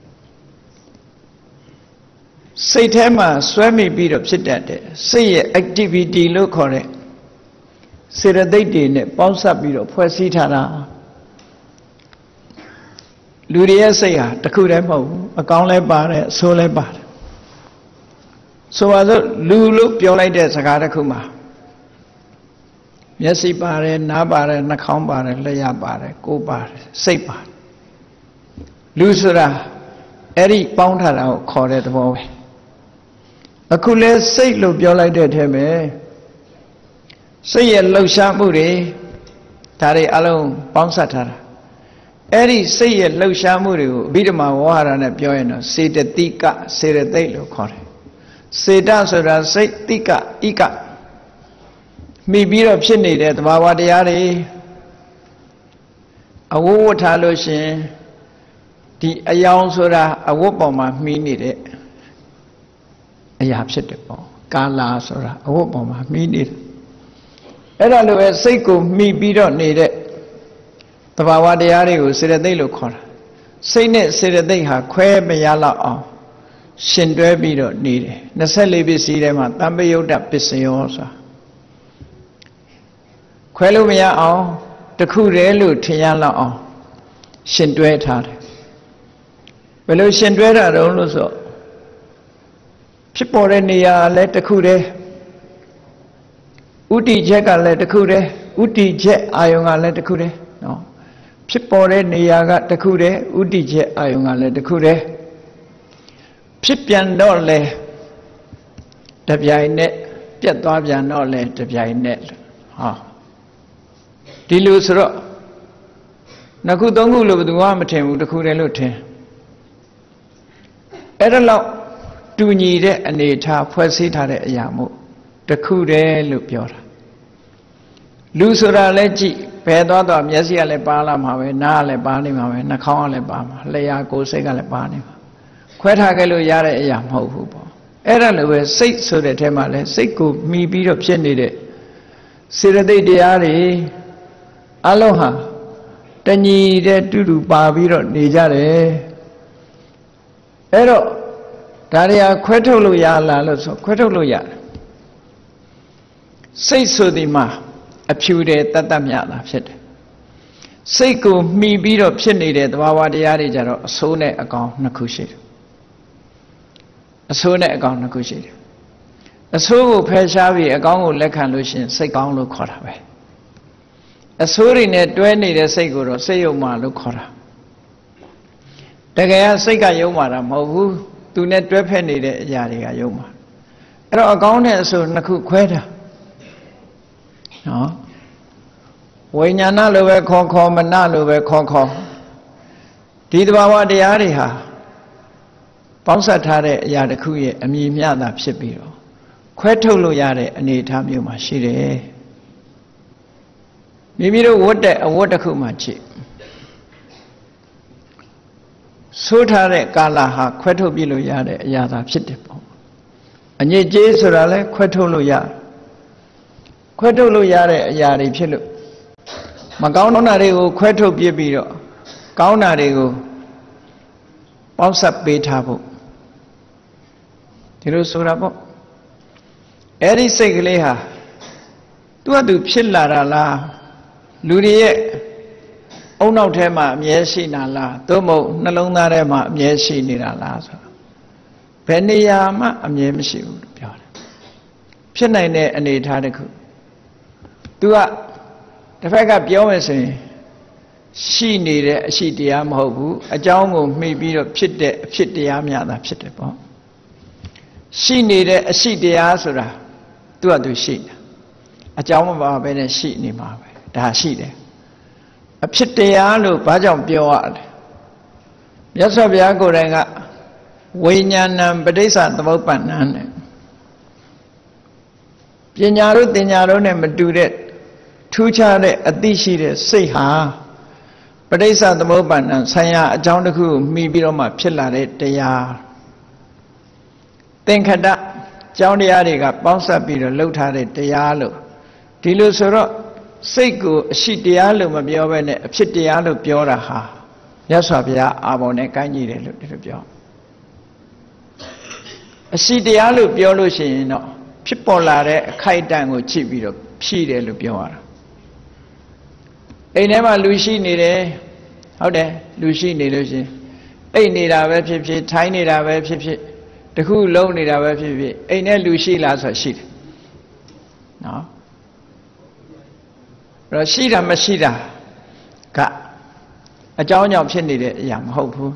Speaker 1: စိတ်ထဲမှာစွဲမိပြီးတော့ဖြစ်တတ်တဲ့စိတ်ရဲ့ activity လို့ခေါ်တဲ့စေတသိက်တွေနဲ့ပေါင်းစပ်ပြီးတော့ဖွဲ့စည်းထားတာလူတွေရဲ့စိတ်ဟာတစ်ခုတည်းမဟုတ်ဘူးအကောင်းလဲပါတယ်အဆိုးလဲပါတယ်ဆိုပါစို့လူလို့ပြောလိုက်တဲ့စကားတစ်ခုမှာမျက်စိပါတယ်နားပါတယ်နှာခေါင်းပါတယ်လျှာပါတယ်ကိုယ်ပါတယ်စိတ်ပါတယ်လူဆိုတာအဲ့ဒီပေါင်းထားတာကိုခေါ်တဲ့သဘောပဲအခုလဲစိတ်လို့ပြောလိုက်တဲ့ထဲမှာစိတ်ရဲ့လှုပ်ရှားမှုတွေဒါတွေအလုံးပေါင်းစပ်ထားတာအဲ့ဒီစိတ်ရဲ့လှုပ်ရှားမှုတွေကိုအဘိဓမ္မာဝါဟာရနဲ့ပြောရင်တော့စေတသိကစေတသိက်လို့ခေါ်တယ်စေတဆိုတာစိတ်တိကဣကမိပြီးတော့ဖြစ်နေတဲ့သဘာဝတရားတွေအဝဝထားလို့ရှင်ဒီအယောင်ဆိုတာအဝတ်ပေါ်မှာမှီနေတဲ့အရာဖြစ်တယ်ပေါ့ကာလာဆိုတာအဝတ်ပေါ်မှာမှီနေတယ်အဲ့ဒါလိုပဲစိတ်ကိုမှီပြီးတော့နေတဲ့သဘာဝတရားတွေကိုစေတသိက်လို့ခေါ်တာစိတ်နဲ့စေတသိက်ဟာခွဲမရလောက်အောင်ရှင်တွဲပြီးတော့နေတယ်24ပစ္စည်းထဲမှာတမ္ပယုတ်တပစ္စယောဆိုတာခွဲလို့မရအောင်တခုတည်းလို့ထင်ရလောက်အောင်ရှင်တွဲထားတယ်ဘယ်လိုရှင်တွဲတာတုံးလို့ဆိုဖြစ်ပေါ်တဲ့နေရာလည်းတခုတည်းဥတီချက်ကလည်းတခုတည်းဥတီချက်အာယုံကလည်းတခုတည်းနော်ဖြစ်ပေါ်တဲ့နေရာကတခုတည်းဥတီချက်အာယုံကလည်းတခုတည်းဖြစ်ပြန်တော့လေတပြိုင်နဲ့ပြတ်သွားပြန်တော့လေတပြိုင်နဲ့ဟာဒီလိုဆိုတော့နှစ်ခုသုံးခုလို့ဘယ်သူမှမထင်ဘူးတစ်ခုတည်းလို့ထင်အဲ့ဒါလောက်တူညီတဲ့အနေထားဖွဲ့စည်းထားတဲ့အရာမို့တစ်ခုတည်းလို့ပြောတာလူဆိုတာလည်းကြည့်ဘယ်သွားတော့မျက်စိကလည်းပါလာမှာပဲနားကလည်းပါနေမှာပဲနှာခေါင်းကလည်းပါမှာလျှာကိုယ်စိတ်ကလည်းပါနေမှာခွဲထားခဲ့လို့ရတဲ့အရာမဟုတ်ဘူးပေါ့အဲ့ဒါလိုပဲစိတ်ဆိုတဲ့ထဲမှာလည်းစိတ်ကိုမှီပြီးတော့ဖြစ်နေတဲ့စေတသိက်တရားတွေအလုံးဟာတညီတဲ့တူတူပါပြီးတော့နေကြတယ်အဲ့တော့ဒါတွေဟာခွဲထုတ်လို့ရလားလို့ဆိုခွဲထုတ်လို့ရတယ်စိတ်ဆိုဒီမှာအဖြူတယ်တတ်တတ်မြတာဖြစ်တယ်စိတ်ကိုမှီပြီးတော့ဖြစ်နေတဲ့သဘာဝတရားတွေကြတော့အဆိုးနဲ့အကောင်နှစ်ခုရှိတယ်အဆိုးနဲ့အကောင်နှစ်ခုရှိတယ်အဆိုးကိုဖယ်ရှားပြီးအကောင်ကိုလက်ခံလို့ရှိရင်စိတ်ကောင်းလို့ခေါ်တာပဲအဆိုးတွေနဲ့တွဲနေတဲ့စိတ်ကိုတော့စိတ်ယုံမှလို့ခေါ်တာတကယ်ကစိတ်ကယုံမှတာမဟုတ်ဘူးသူနဲ့တွဲဖက်နေတဲ့အရာတွေကယုံမှအဲ့တော့အကောင်နဲ့အဆိုးနှစ်ခုခွဲတာနော်ဝိညာဏလိုပဲခေါ်ခေါ်မနလိုပဲခေါ်ခေါ်ဒီသဘာဝတရားတွေဟာပေါင်းစပ်ထားတဲ့အရာတစ်ခုရဲ့အမြင်မျှတာဖြစ်ပြီးတော့ခွဲထုတ်လို့ရတဲ့အနေအထားမျိုးမှာရှိတယ်မိမိတို့ဝတ်တဲ့အဝတ်တစ်ခုမှကြည့်ဆိုးထားတဲ့ကာလဟာခွဲထုတ်ပြလို့ရတဲ့အရာသာဖြစ်တယ်ပေါ့အညစ်အကြေးဆိုတာလဲခွဲထုတ်လို့ရခွဲထုတ်လို့ရတဲ့အရာတွေဖြစ်လို့မကောင်းတာတွေကိုခွဲထုတ်ပြပြီးတော့ကောင်းတာတွေကိုပေါင်းစပ်ပေးထားဖို့ဒီလိုဆိုတာပေါ့အဲ့ဒီစိတ်ကလေးဟာသူ့အတူဖြစ်လာတာလားလူတွေရဲ့အုံနောက်ထဲမှာအမြဲရှိနေတာလားသို့မဟုတ်နှလုံးသားထဲမှာအမြဲရှိနေတာလားဆိုတာဘယ်နေရာမှအမြဲမရှိဘူးလို့ပြောတယ်ဖြစ်နိုင်တဲ့အနေအထားတစ်ခုသူကတစ်ဖက်ကပြောမယ်ဆိုရင်ရှိနေတဲ့အရှိတရားမဟုတ်ဘူးအကြောင်းကိုမှီပြီးတော့ဖြစ်တဲ့အဖြစ်တရားများတာဖြစ်တယ်ပေါ့ရှိနေတဲ့အရှိတရားဆိုတာသူ့အတူရှိတာအကြောင်းမပါဘဲနဲ့ရှိနေမှာပဲဒါရှိတယ်အဖြစ်တရားလို့ဘာကြောင့်ပြောရလဲမြတ်စွာဘုရားကိုယ်တိုင်ကဝိညာဏံပဋိစ္စသမုပ္ပန္နံနဲ့ပညာတို့တင်ညာတို့နဲ့မတူတဲ့ထူးခြားတဲ့အသိရှိတဲ့စိတ်ဟာပဋိစ္စသမုပ္ပန္နံဆံရအကြောင်းတစ်ခုကိုမှီပြီးတော့မှဖြစ်လာတဲ့တရားသင်္ခတကြောင်းတရားတွေကပေါင်းစပ်ပြီးတော့လှုပ်ထားတဲ့တရားလို့ဒီလိုဆိုတော့စိတ်ကိုအရှိတရားလို့မပြောဘဲနဲ့အဖြစ်တရားလို့ပြောတာဟာမြတ်စွာဘုရားအာဘော်နဲ့ကိုင်းညီတယ်လို့ဒီလိုပြောအရှိတရားလို့ပြောလို့ရှိရင်တော့ဖြစ်ပေါ်လာတဲ့အခိုက်အတန့်ကိုကြည့်ပြီးတော့ဖြည့်တယ်လို့ပြောရတာအိမ်ထဲမှာလူရှိနေတယ်ဟုတ်တယ်လူရှိနေလို့ရှိရင်အိမ်နေတာပဲဖြစ်ဖြစ်ထိုင်းနေတာပဲဖြစ်ဖြစ်တခုလုံးနေတာပဲဖြစ်ဖြစ်အိမ်ထဲလူရှိလားဆိုရှိတယ်နော်အဲ့တော့ရှိတာမရှိတာကအကြောင်းကြောင့်ဖြစ်နေတဲ့အရာမဟုတ်ဘူး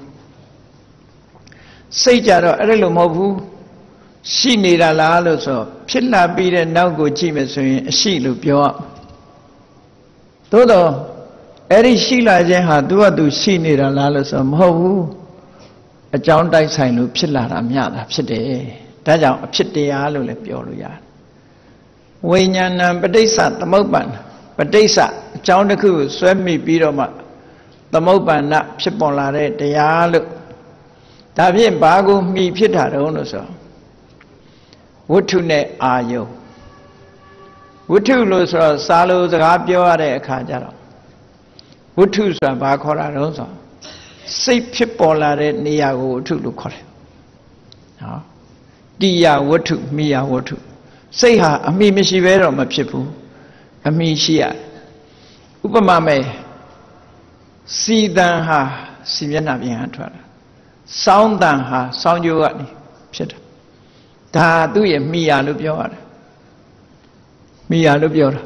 Speaker 1: စိတ်ကြတော့အဲ့လိုမဟုတ်ဘူးရှိနေတာလားလို့ဆိုဖြစ်လာပြီးတဲ့နောက်ကိုကြည့်မယ်ဆိုရင်အရှိလို့ပြောရသို့တော့အဲ့ဒီရှိလာခြင်းဟာသူ့ဟာသူရှိနေတာလားလို့ဆိုမဟုတ်ဘူးအကြောင်းတိုက်ဆိုင်လို့ဖြစ်လာတာမျှတာဖြစ်တယ်ဒါကြောင့်အဖြစ်တရားလို့လည်းပြောလို့ရတယ်ဝိညာဏံပဋိစ္စသမုပ္ပန္နပဋိစ္စအကြောင်းတစ်ခုကိုဆွဲမိပြီးတော့မှသမုပ္ပန္နဖြစ်ပေါ်လာတဲ့တရားလို့ဒါဖြင့်ဘာကိုမှီဖြစ်တာတုံးလို့ဆိုဝတ္ထုနဲ့အာယုဝတ္ထုလို့ဆိုတော့စာလို့စကားပြောရတဲ့အခါကျတော့ဝတ္ထုဆိုတာဘာခေါ်တာတုံးဆိုစိတ်ဖြစ်ပေါ်လာတဲ့နေရာကိုဝတ္ထုလို့ခေါ်တယ်နော်တရားဝတ္ထုမိယာဝတ္ထုစိတ်ဟာအမိမရှိဘဲတော့မဖြစ်ဘူးအမိရှိရဥပမာမဲ့စီတန်ဟာစီမျက်နှာပြင်ဟာထွက်လာစောင်းတန်ဟာစောင်းကြိုးကနေဖြစ်တာဒါသူ့ရဲ့မိယာလို့ပြောရတယ်မိယာလို့ပြောတာ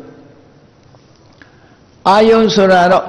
Speaker 1: အာယုံဆိုတာတော့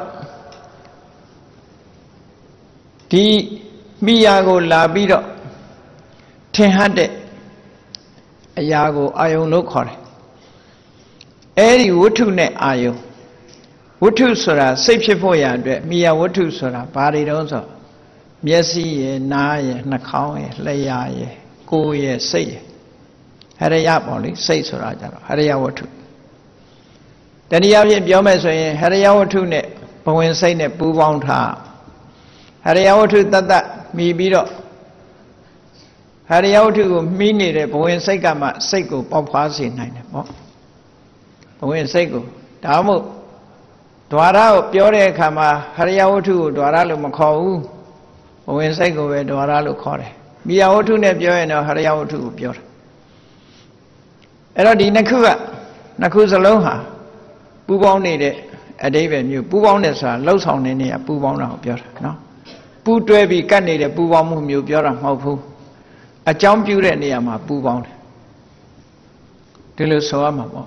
Speaker 1: ဒီမိယာကိုလာပြီးတော့ထင်ဟပ်တဲ့အရာကိုအာယုံလို့ခေါ်တယ်အဲ့ဒီဝတ္ထုနဲ့အာယုံဝတ္ထုဆိုတာစိတ်ဖြစ်ဖို့ရအတွက်မိယာဝတ္ထုဆိုတာဘာတွေတုံးဆိုမျက်စိရယ်နားရယ်နှာခေါင်းရယ်လျှာရယ်ကိုယ်ရယ်စိတ်ရယ်ဟရယပေါ့လေစိတ်ဆိုတာကြတော့ဟရယဝတ္ထုတနည်းအားဖြင့်ပြောမယ်ဆိုရင်ဟရယဝတ္ထုနဲ့ဘဝင်စိတ်နဲ့ပူးပေါင်းထားဟရယဝတ္ထုတတ်တတ်မိပြီးတော့ဟရယဝတ္ထုကိုမှီးနေတဲ့ဘဝင်စိတ်ကမှစိတ်ကိုပေါက်ဖွားစေနိုင်တယ်ပေါ့ဘဝင်စိတ်ကိုဒါမှမဟုတ်ဒွါရကိုပြောတဲ့အခါမှာဟရယဝတ္ထုကိုဒွါရလို့မခေါ်ဘူးဘဝင်စိတ်ကိုပဲဒွါရလို့ခေါ်တယ်မိယာဝတ္ထုနဲ့ပြောရင်တော့ဟရယဝတ္ထုကိုပြောတာအဲ့တော့ဒီနှစ်ခုကနှစ်ခုစလုံးဟာပူပေါင်းနေတဲ့အဓိပ္ပာယ်မျိုးပူပေါင်းတယ်ဆိုတာလှုပ်ဆောင်နေနေရပူပေါင်းတာကိုပြောတာနော်ပူတွဲပြီးကတ်နေတဲ့ပူပေါင်းမှုမျိုးပြောတာမဟုတ်ဘူးအကြောင်းပြုတဲ့နေရာမှာပူပေါင်းတယ်ဒီလိုဆိုရမှာပေါ့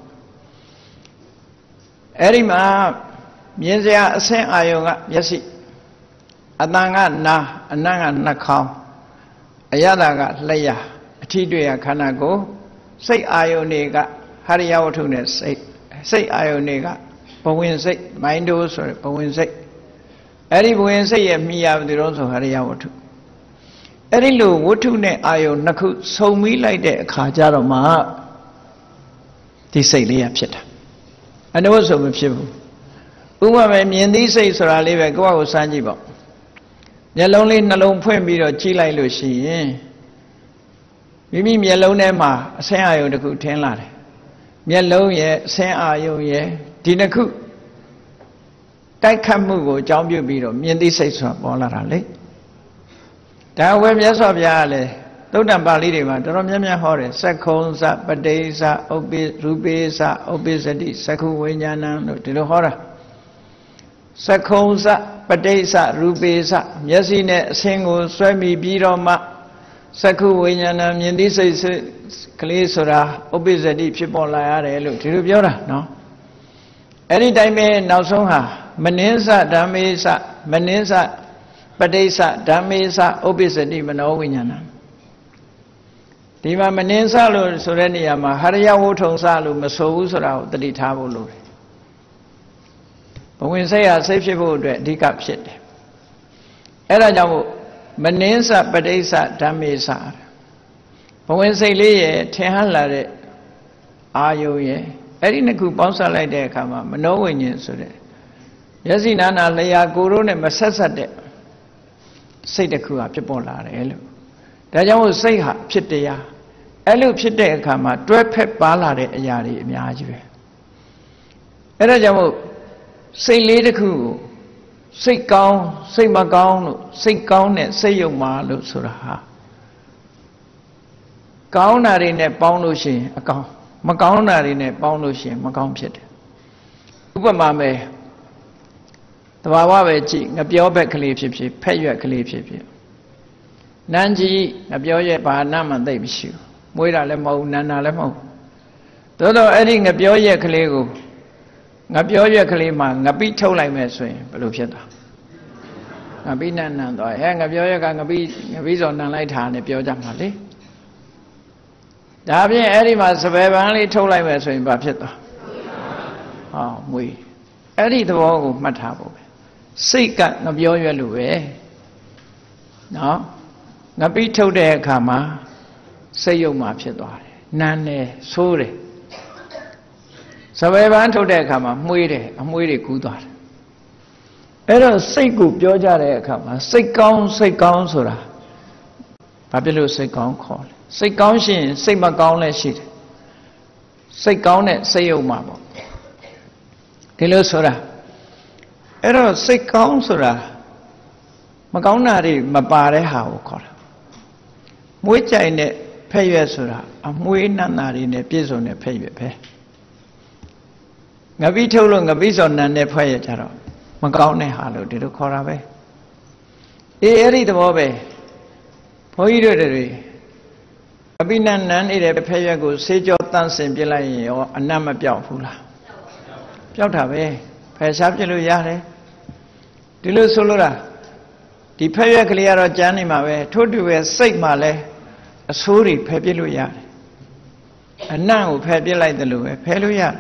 Speaker 1: အဲ့ဒီမှာမြင်စရာအဆင့်အာယုံကမျက်စိအတန်ကနာအနံ့ကနှာခေါင်းအရသာကလျှာအထီးတွေ့ရခန္ဓာကိုယ်စိတ်အာယုန်တွေကဟရိယဝတ္ထုနဲ့စိတ်စိတ်အာယုန်တွေကဘဝင်စိတ်မိုင်းတိုးဆိုရယ်ဘဝင်စိတ်အဲ့ဒီဘဝင်စိတ်ရဲ့မိယာဘယ်လိုဆိုဟရိယဝတ္ထုအဲ့ဒီလိုဝတ္ထုနဲ့အာယုန်နှစ်ခုစုံပြီးလိုက်တဲ့အခါကျတော့မှဒီစိတ်လေးရဖြစ်တာအနုဝဆိုမဖြစ်ဘူးဥပမာပဲမြင်သိစိတ်ဆိုတာလေးပဲကိုယ့်ဘာကိုစမ်းကြည့်ပေါ့မျက်လုံးလေးနှလုံးဖွင့်ပြီးတော့ကြည့်လိုက်လို့ရှိရင်မိမိမျက်လုံးထဲမှာအဆင်းအာယုံတစ်ခုထင်းလာတယ်မျက်လုံးရဲ့အဆင်းအာယုံရဲ့ဒီနှစ်ခုတိုက်ခတ်မှုကိုအကြောင်းပြုပြီးတော့မြင်သိစိတ်ဆိုတာပေါ်လာတာလေဒါဝဲမြတ်စွာဘုရားကလည်းသုတ္တံပါဠိတွေမှာတော်တော်များများဟောတယ်သက္ခုံသပတိသဥပ္ပိရူပိသဥပ္ပိစတိသက္ခုဝိညာဏံလို့ဒီလိုဟောတာသက္ခုံသပတိသရူပိသမျက်စိနဲ့အဆင်းကိုဆွဲမိပြီးတော့မှသက္ခုဝိညာဏမြင်သိစိတ်ကလေးဆိုတာဥပ္ပိစတိဖြစ်ပေါ်လာရတယ်လို့ဒီလိုပြောတာနော်အဲ့ဒီတိုင်းပဲနောက်ဆုံးဟာမနင်းစဓမ္မေစမနင်းစပဋိစ္စဓမ္မေစဥပ္ပိစတိမနောဝိညာဏဒီမှာမနင်းစလို့ဆိုတဲ့နေရာမှာဟရိယဝုထုံစလို့မဆိုဘူးဆိုတာကိုသတိထားဖို့လိုတယ်ဘဝင်စိတ်ဟာစိတ်ဖြစ်ဖို့အတွက်အဓိကဖြစ်တယ်အဲ့ဒါကြောင့်မို့မနင်းစပဋိစ္စဓမ္မေစဘဝင်စိတ်လေးရဲ့ထင်ဟပ်လာတဲ့အာယုရဲ့အဲ့ဒီနှစ်ခုပေါင်းစပ်လိုက်တဲ့အခါမှာမနောဝိညာဉ်ဆိုတဲ့မျက်စိနာနာလျှာကိုယ်တို့နဲ့မဆက်ဆက်တဲ့စိတ်တစ်ခုဟာဖြစ်ပေါ်လာတယ်လို့ဒါကြောင့်မို့စိတ်ဟာဖြစ်တရားအဲ့လိုဖြစ်တဲ့အခါမှာတွဲဖက်ပါလာတဲ့အရာတွေအများကြီးပဲအဲ့ဒါကြောင့်မို့စိတ်လေးတစ်ခုကိုစိတ်ကောင်းစိတ်မကောင်းလို့စိတ်ကောင်းတဲ့စိတ်ယုံမှလို့ဆိုတာဟာကောင်းတာတွေနဲ့ပေါင်းလို့ရှိရင်အကောင်းမကောင်းတာတွေနဲ့ပေါင်းလို့ရှိရင်မကောင်းဖြစ်တယ်ဥပမာပဲတဘာဝပဲကြည့်ငပြောဘက်ကလေးဖြစ်ဖြစ်ဖက်ရွက်ကလေးဖြစ်ဖြစ်နန်းကြီးငပြောရက်ဘာနာမှသိမရှိဘူးမွေးတာလည်းမဟုတ်နန်းတာလည်းမဟုတ်သို့တော့အဲ့ဒီငပြောရက်ကလေးကိုငပြောရက်ကလေးမှာငပိထုတ်လိုက်မယ်ဆိုရင်ဘယ်လိုဖြစ်သွားငပိနန်းနန်းသွားဟဲ့ငပြောရက်ကငပိငပိစော်နန်းလိုက်တာနဲ့ပြောကြမှာလေဒါဖြင့်အဲ့ဒီမှာစပယ်ပန်းလေးထုတ်လိုက်မယ်ဆိုရင်ဘာဖြစ်သွားဟောမွေးအဲ့ဒီသဘောကိုမှတ်ထားဖို့ပဲစိတ်ကငပြောရွက်လို့ပဲနော်ငပိထုတ်တဲ့အခါမှာစိတ်ယုံမှဖြစ်သွားတယ်နန်းတယ်ဆိုးတယ်စပယ်ပန်းထုတ်တဲ့အခါမှာမှုေးတယ်အမွှေးတွေကူးသွားတယ်အဲ့တော့စိတ်ကိုပြောကြတဲ့အခါမှာစိတ်ကောင်းစိတ်ကောင်းဆိုတာဘာဖြစ်လို့စိတ်ကောင်းခေါ်လဲစိတ်ကောင်းရှင်စိတ်မကောင်းလည်းရှိတယ်စိတ်ကောင်းတဲ့စိတ်ယုံမှပေါ့ဒီလိုဆိုတာအဲ့တော့စိတ်ကောင်းဆိုတာမကောင်းတာတွေမပါတဲ့ဟာကိုခေါ်တာမွေးကြိုင်တဲ့ဖက်ရွက်ဆိုတာအမွေးနန္နာတွေနဲ့ပြည့်စုံတဲ့ဖက်ရွက်ပဲငပိထုတ်လို့ငပိစောနန်တဲ့ဖက်ရွက်ကြတော့မကောင်းတဲ့ဟာလို့ဒီလိုခေါ်တာပဲအေးအဲ့ဒီသဘောပဲဘုန်းကြီးတို့တွေအပိနနန်နေတဲ့ဖက်ရွက်ကိုဆေးကြောတန့်စင်ပြလိုက်ရင်ရောအနတ်မပြောက်ဘူးလားပြောက်တာပဲဖယ်ရှားပြလို့ရတယ်ဒီလိုဆိုလို့လားဒီဖက်ရွက်ကလေးကတော့ကျန်းနေမှာပဲထို့တူပဲစိတ်မှလည်းအဆိုးတွေဖယ်ပြလို့ရတယ်အနံ့ကိုဖယ်ပြလိုက်တယ်လို့ပဲဖယ်လို့ရတယ်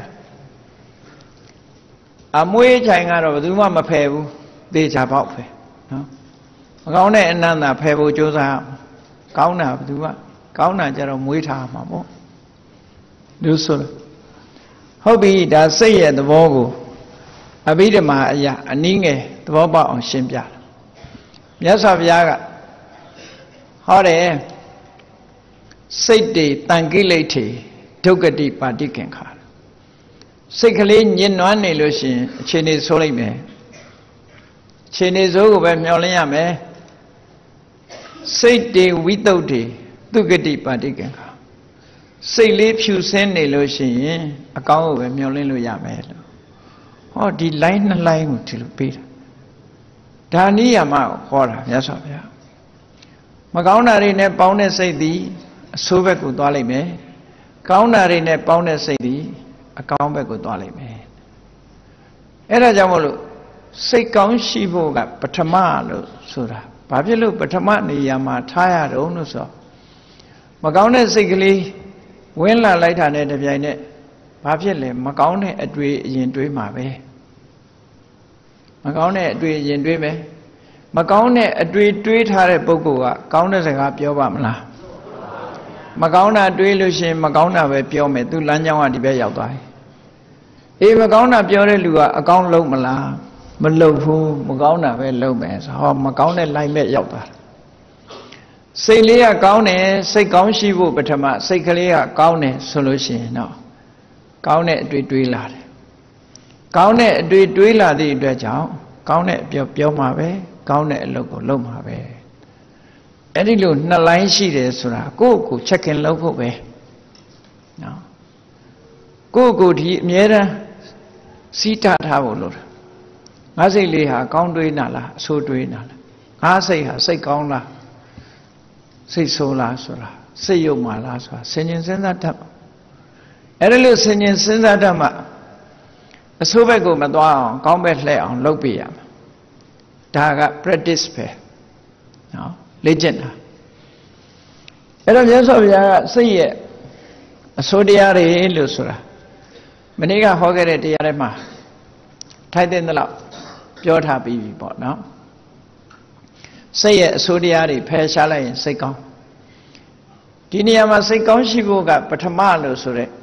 Speaker 1: အမွေးချိုင်ကတော့ဘယ်သူမှမဖယ်ဘူးသေချာပေါက်ပဲနော်မကောင်းတဲ့အနံ့သာဖယ်ဖို့ကြိုးစားကောင်းတာဘယ်သူမှကောင်းတာကြတော့မွေးထားမှာပေါ့လူဆိုဟုတ်ပြီဒါစိတ်ရဲ့သဘောကိုအဘိဓမ္မာအရာအနည်းငယ်သဘောပေါက်အောင်ရှင်းပြတယ်မြတ်စွာဘုရားကဟောတယ်စိတ်တွေတန်ကိလေထေဒုက္ကတိပါတိကင်္ခာစိတ်ကလေးညှဉ်းနှွမ်းနေလို့ရှိရင်အခြေအနေဆိုးလိုက်မယ်အခြေအနေဆိုးကိုပဲမျှော်လင့်ရမယ်စိတ်တွေဝိတုဒ္ဓေဒုက္ကတိပါတိကင်္ခာစိတ်လေးဖြူစင်းနေလို့ရှိရင်အကောင်းကိုပဲမျှော်လင့်လို့ရမယ်လို့ဟောဒီ line နှစ် line ကိုဒီလိုပေးတာဒါနိယမကိုဟောတာမြတ်စွာဘုရားမကောင်းတာတွေနဲ့ပေါင်းတဲ့စိတ်သည်အဆိုးဘက်ကိုသွားလိမ့်မယ်ကောင်းတာတွေနဲ့ပေါင်းတဲ့စိတ်သည်အကောင်းဘက်ကိုသွားလိမ့်မယ်အဲ့ဒါကြောင့်မို့လို့စိတ်ကောင်းရှိဖို့ကပထမလို့ဆိုတာဘာဖြစ်လို့ပထမနေရာမှာထားရတော့လို့ဆိုမကောင်းတဲ့စိတ်ကလေးဝင်လာလိုက်တာနဲ့တပြိုင်နက်ဘာဖြစ်လဲမကောင်းတဲ့အတွေ့အရင်တွေးမှာပဲမကောင်းတဲ့အတွေ့အရင်တွေးမယ်မကောင်းတဲ့အတွေ့တွေးထားတဲ့ပုဂ္ဂိုလ်ကကောင်းတဲ့စကားပြောပါမလားမကောင်းတာတွေးလို့ရှိရင်မကောင်းတာပဲပြောမယ်သူလမ်းကြောင်းကဒီဘက်ရောက်သွားတယ်အေးမကောင်းတာပြောတဲ့လူကအကောင်းလုံးမလားမလုပ်ဘူးမကောင်းတာပဲလုပ်မယ်ဆိုဟောမကောင်းတဲ့လိုက်မဲ့ရောက်သွားစိတ်လေးကကောင်းတယ်စိတ်ကောင်းရှိဖို့ပထမစိတ်ကလေးကကောင်းတယ်ဆိုလို့ရှိရင်တော့ကောင်းတဲ့အတွေ့တွေးလာတယ်ကောင်းတဲ့အတွေ့တွေးလာသည့်အတွက်ကြောင့်ကောင်းတဲ့အပြောပြောမှာပဲကောင်းတဲ့အလုပ်ကိုလုပ်မှာပဲအဲ့ဒီလိုနှစ်လိုင်းရှိတယ်ဆိုတာကိုယ့်ကိုချက်ခင်လုပ်ဖို့ပဲနော်ကိုယ့်ကိုဒီအမြဲတမ်းစီးတာထားဖို့လို့ငါစိတ်လေးဟာကောင်းတွေးနာလားအဆိုးတွေးနာလားငါစိတ်ဟာစိတ်ကောင်းလားစိတ်ဆိုးလားဆိုတာစိတ်ယုတ်မှလားဆိုတာဆင်ញင်စဉ်းစားတတ်အဲ့ဒါလို့ဆင်ញင်စဉ်းစားတတ်မှအဆိုးဘက်ကိုမသွားအောင်ကောင်းဘက်လှည့်အောင်လုပ်ပြရမှာဒါက practice ပဲနော်လေ့ကျင့်တာအဲ့တော့မြတ်စွာဘုရားကစိတ်ရဲ့အဆိုးတရားတွေလို့ဆိုတာမနေ့ကဟောခဲ့တဲ့တရားတွေမှာထိုက်တဲ့လောက်ပြောထားပြီးပြီပေါ့နော်စိတ်ရဲ့အဆိုးတရားတွေဖယ်ရှားလိုက်ရင်စိတ်ကောင်းဒီနေရာမှာစိတ်ကောင်းရှိဖို့ကပထမလို့ဆိုတဲ့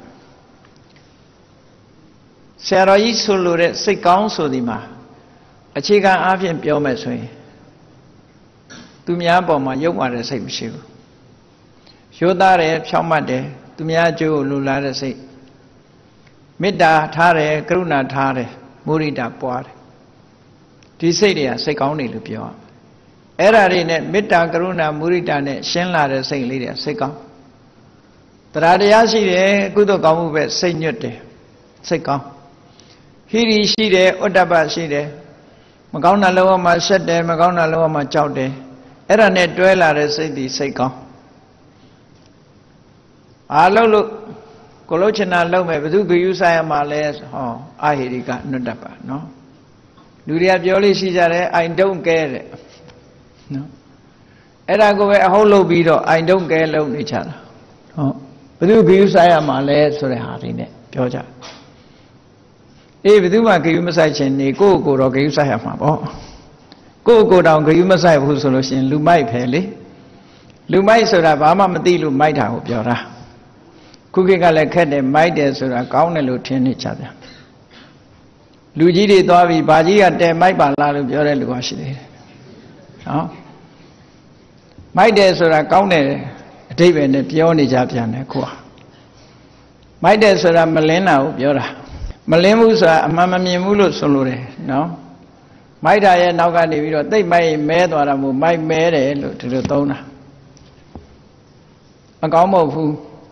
Speaker 1: ဆရာတော်ကြီးဆိုလိုတဲ့စိတ်ကောင်းဆိုဒီမှာအခြေခံအားဖြင့်ပြောမယ်ဆိုရင်သူများပေါ်မှာယုံရတဲ့စိတ်မရှိဘူးရိုးသားတယ်ဖြောင့်မတ်တယ်သူများအကျိုးကိုလိုလားတဲ့စိတ်မေတ္တာထားတယ်ကရုဏာထားတယ်မုဒိတာပွားတယ်ဒီစိတ်တွေကစိတ်ကောင်းတယ်လို့ပြောရမယ်အဲ့ဒါတွေနဲ့မေတ္တာကရုဏာမုဒိတာနဲ့ရှင်းလာတဲ့စိတ်လေးတွေစိတ်ကောင်းတရားတရားရှိတယ်ကုသိုလ်ကောင်းမှုပဲစိတ်ညွတ်တယ်စိတ်ကောင်းဟိရိရှိတယ်ဥဒ္ဒပရှိတယ်မကောင်းတာလောကမှာရှက်တယ်မကောင်းတာလောကမှာကြောက်တယ်အဲ့ဒါနဲ့တွဲလာတဲ့စိတ်ဒီစိတ်ကောင်းအားလုံးလို့ကိုလို့ချင်တာလုံးမယ်ဘယ်သူဂယုဆိုင်ရမှာလဲဟောအာဟိရိကအနုတ္တပနော်လူတွေကပြောလို့ရှိကြတယ် I don't care တဲ့နော်အဲ့ဒါကိုပဲအဟုတ်လုပ်ပြီးတော့ I don't care လုပ်နေကြတာဟောဘယ်သူဂယုဆိုင်ရမှာလဲဆိုတဲ့ဟာတွေနဲ့ပြောကြအေးဘယ်သူမှဂယုမဆိုင်ချင်နေကိုယ့်ကိုယ်တော့ဂယုဆိုင်ရမှာပေါ့ကိုယ့်ကိုယ်တောင်ဂယုမဆိုင်ဘူးဆိုလို့ရှိရင်လူမိုက်ပဲလေလူမိုက်ဆိုတာဘာမှမသိလို့မိုက်တာကိုပြောတာခုခေတ်ကလည်းခက်တယ်မိုက်တယ်ဆိုတာကောင်းတယ်လို့ထင်နေကြတယ်လူကြီးတွေသွားပြီးဘာကြီးကတဲမိုက်ပါလားလို့ပြောတဲ့လူကရှိသေးတယ်နော်မိုက်တယ်ဆိုတာကောင်းတယ်အဓိပ္ပာယ်နဲ့ပြောနေကြပြန်တယ်ခုကမိုက်တယ်ဆိုတာမလင်းတာကိုပြောတာမလင်းဘူးဆိုတာအမှန်မမြင်ဘူးလို့ဆိုလိုတယ်နော်မိုက်တာရဲ့နောက်ကနေပြီးတော့တိတ်မိုက်မဲသွားတာမို့မိုက်မဲတယ်လို့ဒီလိုသုံးတာမကောင်းမဟုတ်ဘူး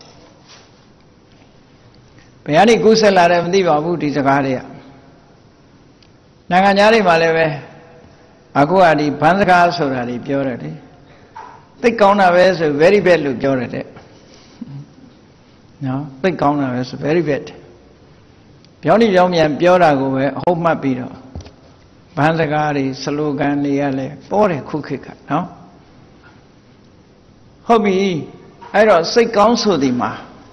Speaker 1: ဘယ်ကနေကူးဆက်လာတယ်မသိပါဘူးဒီစကားတွေကနိုင်ငံသားတွေမှာလည်းပဲအခုကဒီဘန်းစကားဆိုတာတွေပြောတယ်လေသိကောင်းတာပဲဆို very bad လို့ပြောတယ်တဲ့နော်သိကောင်းတာပဲဆို very bad ပြောနေပြောမြန်ပြောတာကိုပဲအဟုတ်မှတ်ပြီးတော့ဘန်းစကားတွေစလိုဂန်တွေကလည်းပေါ်တယ်ခုခေတ်ကနော်ဟုတ်ပြီအဲ့တော့စိတ်ကောင်းဆိုဒီမှာ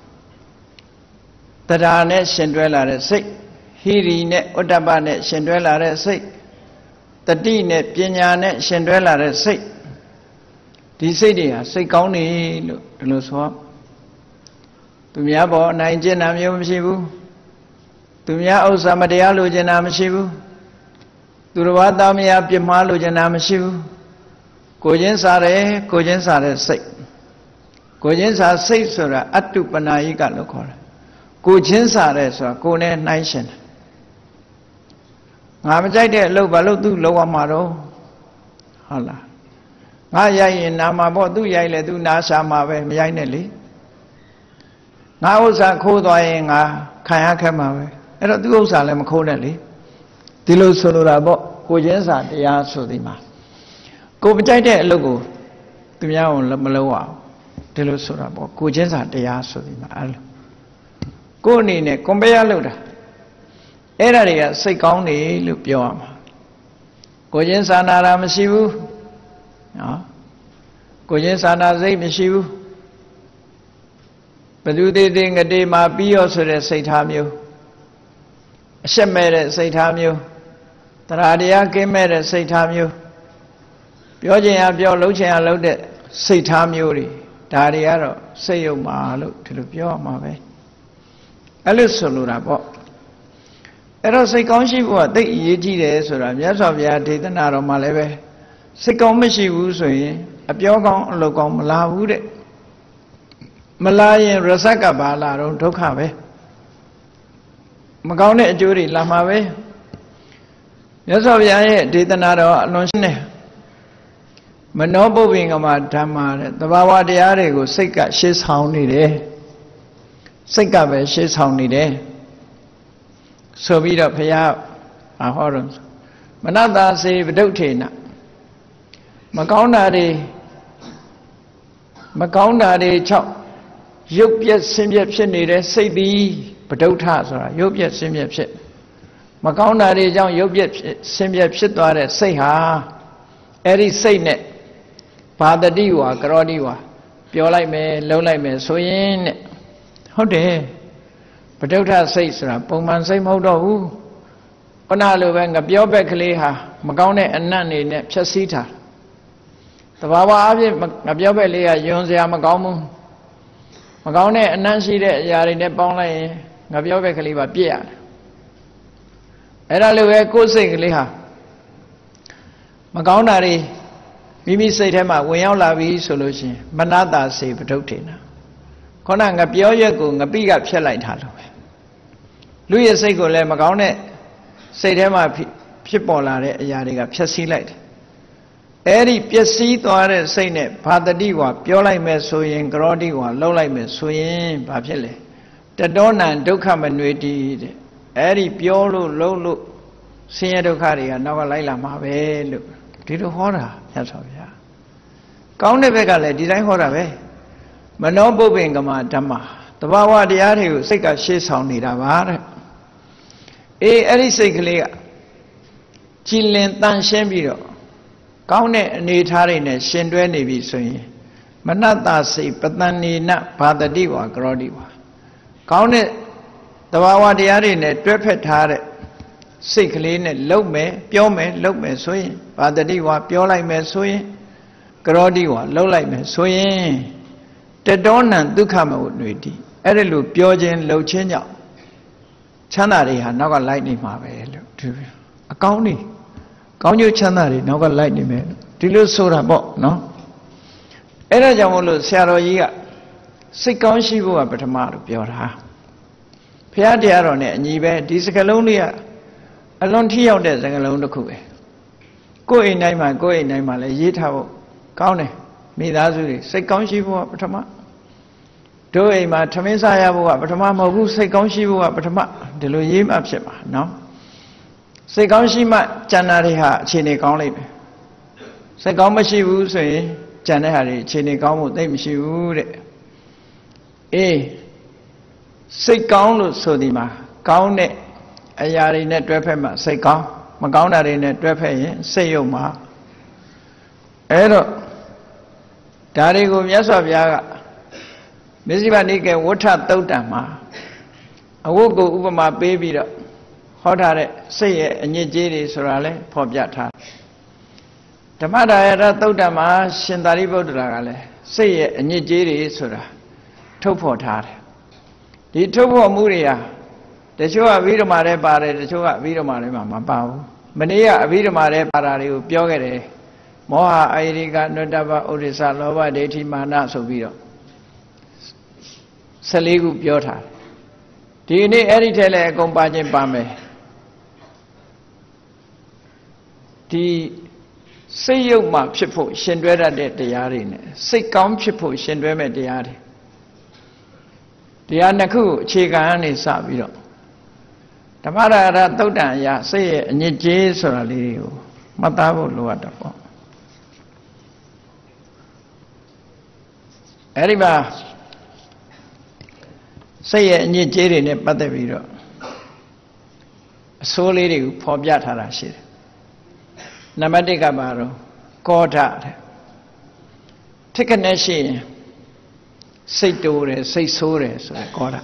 Speaker 1: တရားနဲ့ရှင်တွဲလာတဲ့စိတ်ဟိရိနဲ့ဥဒ္ဒပနဲ့ရှင်တွဲလာတဲ့စိတ်တတိနဲ့ပညာနဲ့ရှင်တွဲလာတဲ့စိတ်ဒီစိတ်တွေဟာစိတ်ကောင်းနေလို့ဒီလိုဆိုသူများပေါ်အနိုင်ကျင့်တာမျိုးမရှိဘူးသူများဥစ္စာမတရားလိုချင်တာမရှိဘူးသူတော်ဘာသားမယားပြမှားလိုချင်တာမရှိဘူးကိုချင်းစားတယ်ကိုချင်းစားတဲ့စိတ်ကိုချင်းစားစိတ်ဆိုတာအတုပနာယိကလို့ခေါ်တယ်ကိုချင်းစားတယ်ဆိုတာကိုနဲ့နှိုင်းရှင်တယ်ငါမကြိုက်တဲ့အလုပ်ဘာလို့သူ့လောက်ရမှာတော့ဟုတ်လားငါရိုက်ရင်နာမှာပေါ့သူ့ရိုက်လေသူနာရှာမှာပဲမရိုက်နဲ့လေငါဥစ္စာခိုးသွားရင်ငါခံရခက်မှာပဲအဲ့တော့သူ့ဥစ္စာလည်းမခိုးနဲ့လေဒီလိုဆိုလိုတာပေါ့ကိုချင်းစာတရားဆိုဒီမှာကိုမကြိုက်တဲ့အလုပ်ကိုသူများအောင်မလုပ်အောင်ဒီလိုဆိုတာပေါ့ကိုချင်းစာတရားဆိုဒီမှာအဲ့လိုကိုအနေနဲ့ကွန်ပျားလုပ်တာအဲ့ဒါတွေကစိတ်ကောင်းတယ်လို့ပြောရမှာကိုချင်းစာနာတာမရှိဘူးနော်ကိုချင်းစာနာစိတ်မရှိဘူးဘသူသေးသေးငတေမှာပြီးရောဆိုတဲ့စိတ်ထားမျိုးအရှက်မဲ့တဲ့စိတ်ထားမျိုးတရားတရားကင်းမဲ့တဲ့စိတ်ထားမျိုးပြောချင်ရပြောလှုပ်ချင်ရလှုပ်တဲ့စိတ်ထားမျိုးတွေဒါတွေကတော့စိတ်ယုံမှာလို့ဒီလိုပြောရမှာပဲအဲ့လိုဆိုလိုတာပေါ့အဲ့တော့စိတ်ကောင်းရှိဖို့ကသိအရေးကြီးတယ်ဆိုတာမြတ်စွာဘုရားဒေသနာတော်မှာလည်းပဲစိတ်ကောင်းမရှိဘူးဆိုရင်အပြောကောင်းအလုပ်ကောင်းမလာဘူးတဲ့မလာရင်ရဇက်ကဘာလာတော့ဒုက္ခပဲမကောင်းတဲ့အကျိုးတွေလာမှာပဲမြတ်စွာဘုရားရဲ့ဒေသနာတော်အလွန်ရှင်းတယ်မနောပုပ္ပင်ကမဓမ္မာတဲ့သဘာဝတရားတွေကိုစိတ်ကရှေ့ဆောင်နေတယ်စိတ်ကပဲရှေ့ဆောင်နေတယ်ဆိုပြီးတော့ဘုရားဟောတော့မနတာစေပဒုဋ္ဌေနမကောင်းတာတွေမကောင်းတာတွေ၆ရုပ်ပြက်ဆင်းပြက်ဖြစ်နေတဲ့စိတ်သည်ပဒုဋ္ဌဆိုတာရုပ်ပြက်ဆင်းပြက်ဖြစ်မကောင်းတာတွေကြောင့်ရုပ်ပြက်ဆင်းပြက်ဖြစ်သွားတဲ့စိတ်ဟာအဲ့ဒီစိတ်နဲ့ဘာတတိဝါကရောတိဝါပြောလိုက်မယ်လုံးလိုက်မယ်ဆိုရင်တဲ့ဟုတ်တယ်ပဒုဋ္ဌစိတ်ဆိုတာပုံမှန်စိတ်မဟုတ်တော့ဘူးခုနလိုပဲငါပြောဘက်ကလေးဟာမကောင်းတဲ့အနတ်နေနဲ့ဖြည့်ဆည်းထားတဘာဝအဖြစ်ငါပြောဘက်လေးကယွန်စရာမကောင်းဘူးမကောင်းတဲ့အနတ်ရှိတဲ့အရာတွေနဲ့ပေါင်းလိုက်ရင်ငါပြောဘက်ကလေးပါပြည့်ရတယ်အဲ့ဒါလိုပဲကိုယ်စိတ်ကလေးဟာမကောင်းတာတွေမိမိစိတ်ထဲမှာဝင်ရောက်လာပြီဆိုလို့ရှိရင်မနတာစေပဒုဋ္ဌေနာခေါင်းကငါပြောရက်ကိုငပိကဖြတ်လိုက်တာလို့ပဲလူရဲ့စိတ်ကိုလည်းမကောင်းတဲ့စိတ်ထဲမှာဖြစ်ပေါ်လာတဲ့အရာတွေကဖြတ်စည်းလိုက်တယ်အဲ့ဒီပျက်စီးသွားတဲ့စိတ်နဲ့ဘာတတိဝါပြောလိုက်မယ်ဆိုရင်ကရောတိဝါလှုပ်လိုက်မယ်ဆိုရင်ဘာဖြစ်လဲတတောနံဒုက္ခမနွေတိတဲ့အဲ့ဒီပြောလို့လှုပ်လို့ဆင်းရဲဒုက္ခတွေကနောက်ကလိုက်လာမှာပဲလို့ဒီလိုဟောတာမြတ်စွာဘုရားကောင်းတဲ့ဘက်ကလည်းဒီတိုင်းဟောတာပဲမနောပုပ္ပင်ကမဓမ္မတဘာဝတရားတွေကိုစိတ်ကရှေ့ဆောင်နေတာပါတဲ့အေးအဲ့ဒီစိတ်ကလေးကကြည်လင်တန်ရှင်းပြီးတော့ကောင်းတဲ့အနေထားတွေနဲ့ရှင်တွဲနေပြီဆိုရင်မနတ္တစိတ်ပတန်နေနဘာတတိဝါကရောတိဝါကောင်းတဲ့တဘာဝတရားတွေနဲ့တွဲဖက်ထားတဲ့စိတ်ကလေးနဲ့လှုပ်မယ်ပြောမယ်လှုပ်မယ်ဆိုရင်ဘာတတိဝါပြောလိုက်မယ်ဆိုရင်ကရောတိဝါလှုပ်လိုက်မယ်ဆိုရင်တတောနံဒုက္ခမဝနွေတိအဲ့ဒါလိုပြောခြင်းလှုပ်ခြင်းကြောင့်ချမ်းသာတွေဟာနောက်ကလိုက်နေမှာပဲလို့ဒီအကောင်းနေကောင်းကျိုးချမ်းသာတွေနောက်ကလိုက်နေမယ်ဒီလိုဆိုတာပေါ့နော်အဲ့ဒါကြောင့်မို့လို့ဆရာတော်ကြီးကစိတ်ကောင်းရှိဖို့ကပထမလို့ပြောတာဘုရားတရားတော်နဲ့အညီပဲဒီစကားလုံးလေးကအလွန်ထိရောက်တဲ့စကားလုံးတစ်ခုပဲကိုယ်အိမ်တိုင်းမှာကိုယ်အိမ်တိုင်းမှာလည်းရေးထားဖို့ကောင်းတယ်မိသားစုတွေစိတ်ကောင်းရှိဖို့ကပထမတို့အိမ်မှာထမင်းစားရဖို့ကပထမမဟုတ်ဘူးစိတ်ကောင်းရှိဖို့ကပထမဒီလိုရေးမှဖြစ်မှာနော်စိတ်ကောင်းရှိမှကျန်တာတွေဟာအခြေအနေကောင်းလိမ့်မယ်စိတ်ကောင်းမရှိဘူးဆိုရင်ကျန်တဲ့ဟာတွေအခြေအနေကောင်းဖို့သိမရှိဘူးတဲ့အေးစိတ်ကောင်းလို့ဆိုဒီမှာကောင်းတဲ့အရာတွေနဲ့တွဲဖက်မှစိတ်ကောင်းမကောင်းတာတွေနဲ့တွဲဖက်ရင်စိတ်ယုတ်မှာအဲ့တော့ဒါတွေကိုမြတ်စွာဘုရားကမဇ္ဈိမနိကေဝဋ္ဌသုတ်တံမှာအဝတ်ကိုဥပမာပေးပြီးတော့ဟောထားတဲ့စိတ်ရဲ့အညစ်အကြေးတွေဆိုတာလဲဖော်ပြထားဓမ္မဒါယရသုတ်တံမှာရှင်သာရိပုတ္တရာကလည်းစိတ်ရဲ့အညစ်အကြေးတွေဆိုတာထုတ်ဖော်ထားတယ်ဒီထုတ်ဖော်မှုတွေဟာတချို့ကအဘိဓမ္မာထဲပါတယ်တချို့ကအဘိဓမ္မာထဲမှာမပါဘူးမနေ့ကအဘိဓမ္မာထဲပါတာတွေကိုပြောခဲ့တယ်မောဟအာရိကနုတ္တပဥဒိစ္စလောဘဒိဋ္ဌိမာနဆိုပြီးတော့ဆယ်လေးခုပြောထားတယ်ဒီနေ့အဲ့ဒီထဲလဲအကုန်ပါခြင်းပါမယ်ဒီစိတ်ယုတ်မှဖြစ်ဖို့ရှင်တွဲတတ်တဲ့တရားတွေနဲ့စိတ်ကောင်းဖြစ်ဖို့ရှင်တွဲမဲ့တရားတွေတရားနှစ်ခုအခြေခံအနေစပြီးတော့ဓမ္မရာရသုတ်တံအရာစိတ်ရဲ့အညစ်အကြေးဆိုတာလေးတွေကိုမှတ်သားဖို့လိုအပ်တော့ပေါ့အဲ့ဒီမှာစိတ်ရဲ့အညစ်အကြေးတွေနဲ့ပတ်သက်ပြီးတော့အဆိုးလေးတွေကိုဖော်ပြထားတာရှိတယ်နံပါတ်တစ်ကပါတော့ကောဓတဲ့ထိကနဲ့ရှိရင်စိတ်တိုးတယ်စိတ်ဆိုးတယ်ဆိုရယ်ကောဓ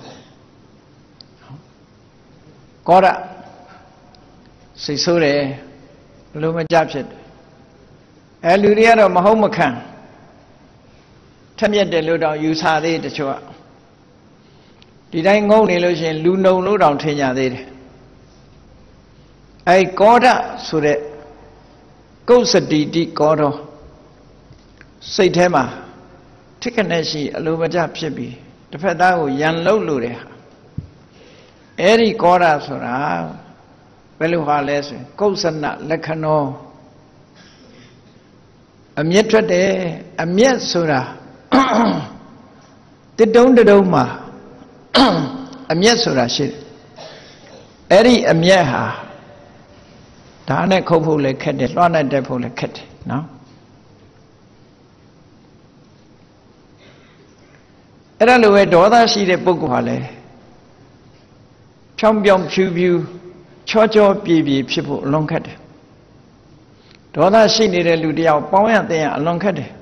Speaker 1: ကောဓစိတ်ဆိုးတယ်ဘလို့မကြဖြစ်တယ်အဲလူတွေကတော့မဟုတ်မခံထက်မြက်တယ်လို့တောင်ယူဆသေးတချို့ကဒီတိုင်းငုံနေလို့ရှိရင်လူနှုံလို့တောင်ထင်ကြသေးတယ်အဲကောဓဆိုတဲ့ကုသတိတိကောဓစိတ်ထဲမှာထိကနဲ့ရှိအလိုမကျဖြစ်ပြီးတစ်ဖက်သားကိုရန်လုလို့တဲ့ဟာအဲ့ဒီကောဓဆိုတာဘယ်လိုဟာလဲဆိုရင်ကုသနလက္ခဏောအမျက်ထွက်တယ်အမျက်ဆိုတာတတုံးတတုံးမှာအမျက်ဆိုတာရှိတယ်အဲ့ဒီအမျက်ဟာဒါနဲ့ခုတ်ဖို့လည်းခက်တယ်လွှမ်းနဲ့တက်ဖို့လည်းခက်တယ်နော်အဲ့ဒါလိုပဲဒေါသရှိတဲ့ပုဂ္ဂိုလ်ဟာလည်းဖြောင်းပြောင်းဖြူဖြူချောချောပြေပြေဖြစ်ဖို့အလွန်ခက်တယ်ဒေါသရှိနေတဲ့လူတယောက်ပေါင်းရတဲ့ရအလွန်ခက်တယ်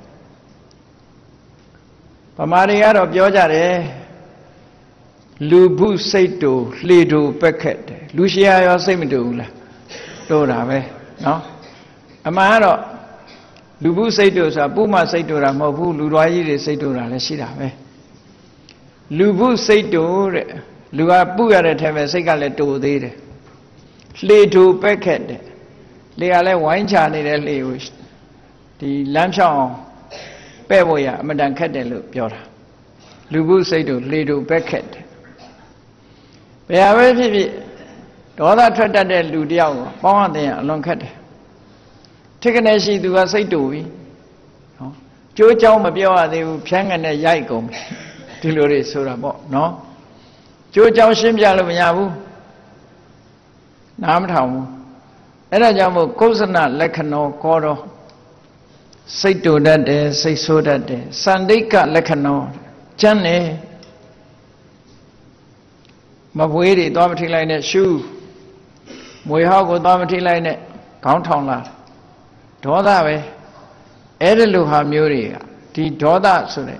Speaker 1: ဗမာတွေကတော့ပြောကြတယ်လူဘုစိတ်တူလှေတူပက်ခက်တယ်လူရှိရရောစိတ်မတူဘူးလားတို့တာပဲနော်အမှန်ကတော့လူဘုစိတ်တူဆိုတာပုမစိတ်တူတာမဟုတ်ဘူးလူတော်ကြီးတွေစိတ်တူတာလည်းရှိတာပဲလူဘုစိတ်တူတဲ့လူကပုရတဲ့ထဲမှာစိတ်ကလည်းတူသေးတယ်လှေတူပက်ခက်တယ်လေကလည်းဝိုင်းချနေတဲ့လှေကိုဒီလမ်းဖြောင်းအောင်ပဲ့ဖို့ရအမတန်ခက်တယ်လို့ပြောတာလူဘုစိတ်တူလှေတူပက်ခက်တယ်ဘယ်ဟာပဲဖြစ်ဖြစ်ဒေါသထွက်တတ်တဲ့လူတယောက်ကိုပေါင်းရတဲ့အလွန်ခက်တယ်ထိကနဲ့ရှိသူကစိတ်တူပြီနော်ကြိုးကြောင်းမပြောရသေးဘူးဖြန်းကနေရိုက်ကုန်ဒီလိုတွေဆိုတာပေါ့နော်ကြိုးကြောင်းရှင်းပြလို့မရဘူးနားမထောင်ဘူးအဲ့ဒါကြောင့်မို့ကုသနလက္ခဏောကောတော့စိတ်တူတတ်တယ်စိတ်ဆိုးတတ်တယ်စန္ဒိကလက္ခဏောကျမ်းတယ်မပွေးတွေသွားမထိလိုက်နဲ့ရှူးမွေဟောက်ကိုသွားမထိလိုက်နဲ့ခေါင်းထောင်လာဒေါသပဲအဲ့ဒီလိုဟာမျိုးတွေကဒီဒေါသဆိုတဲ့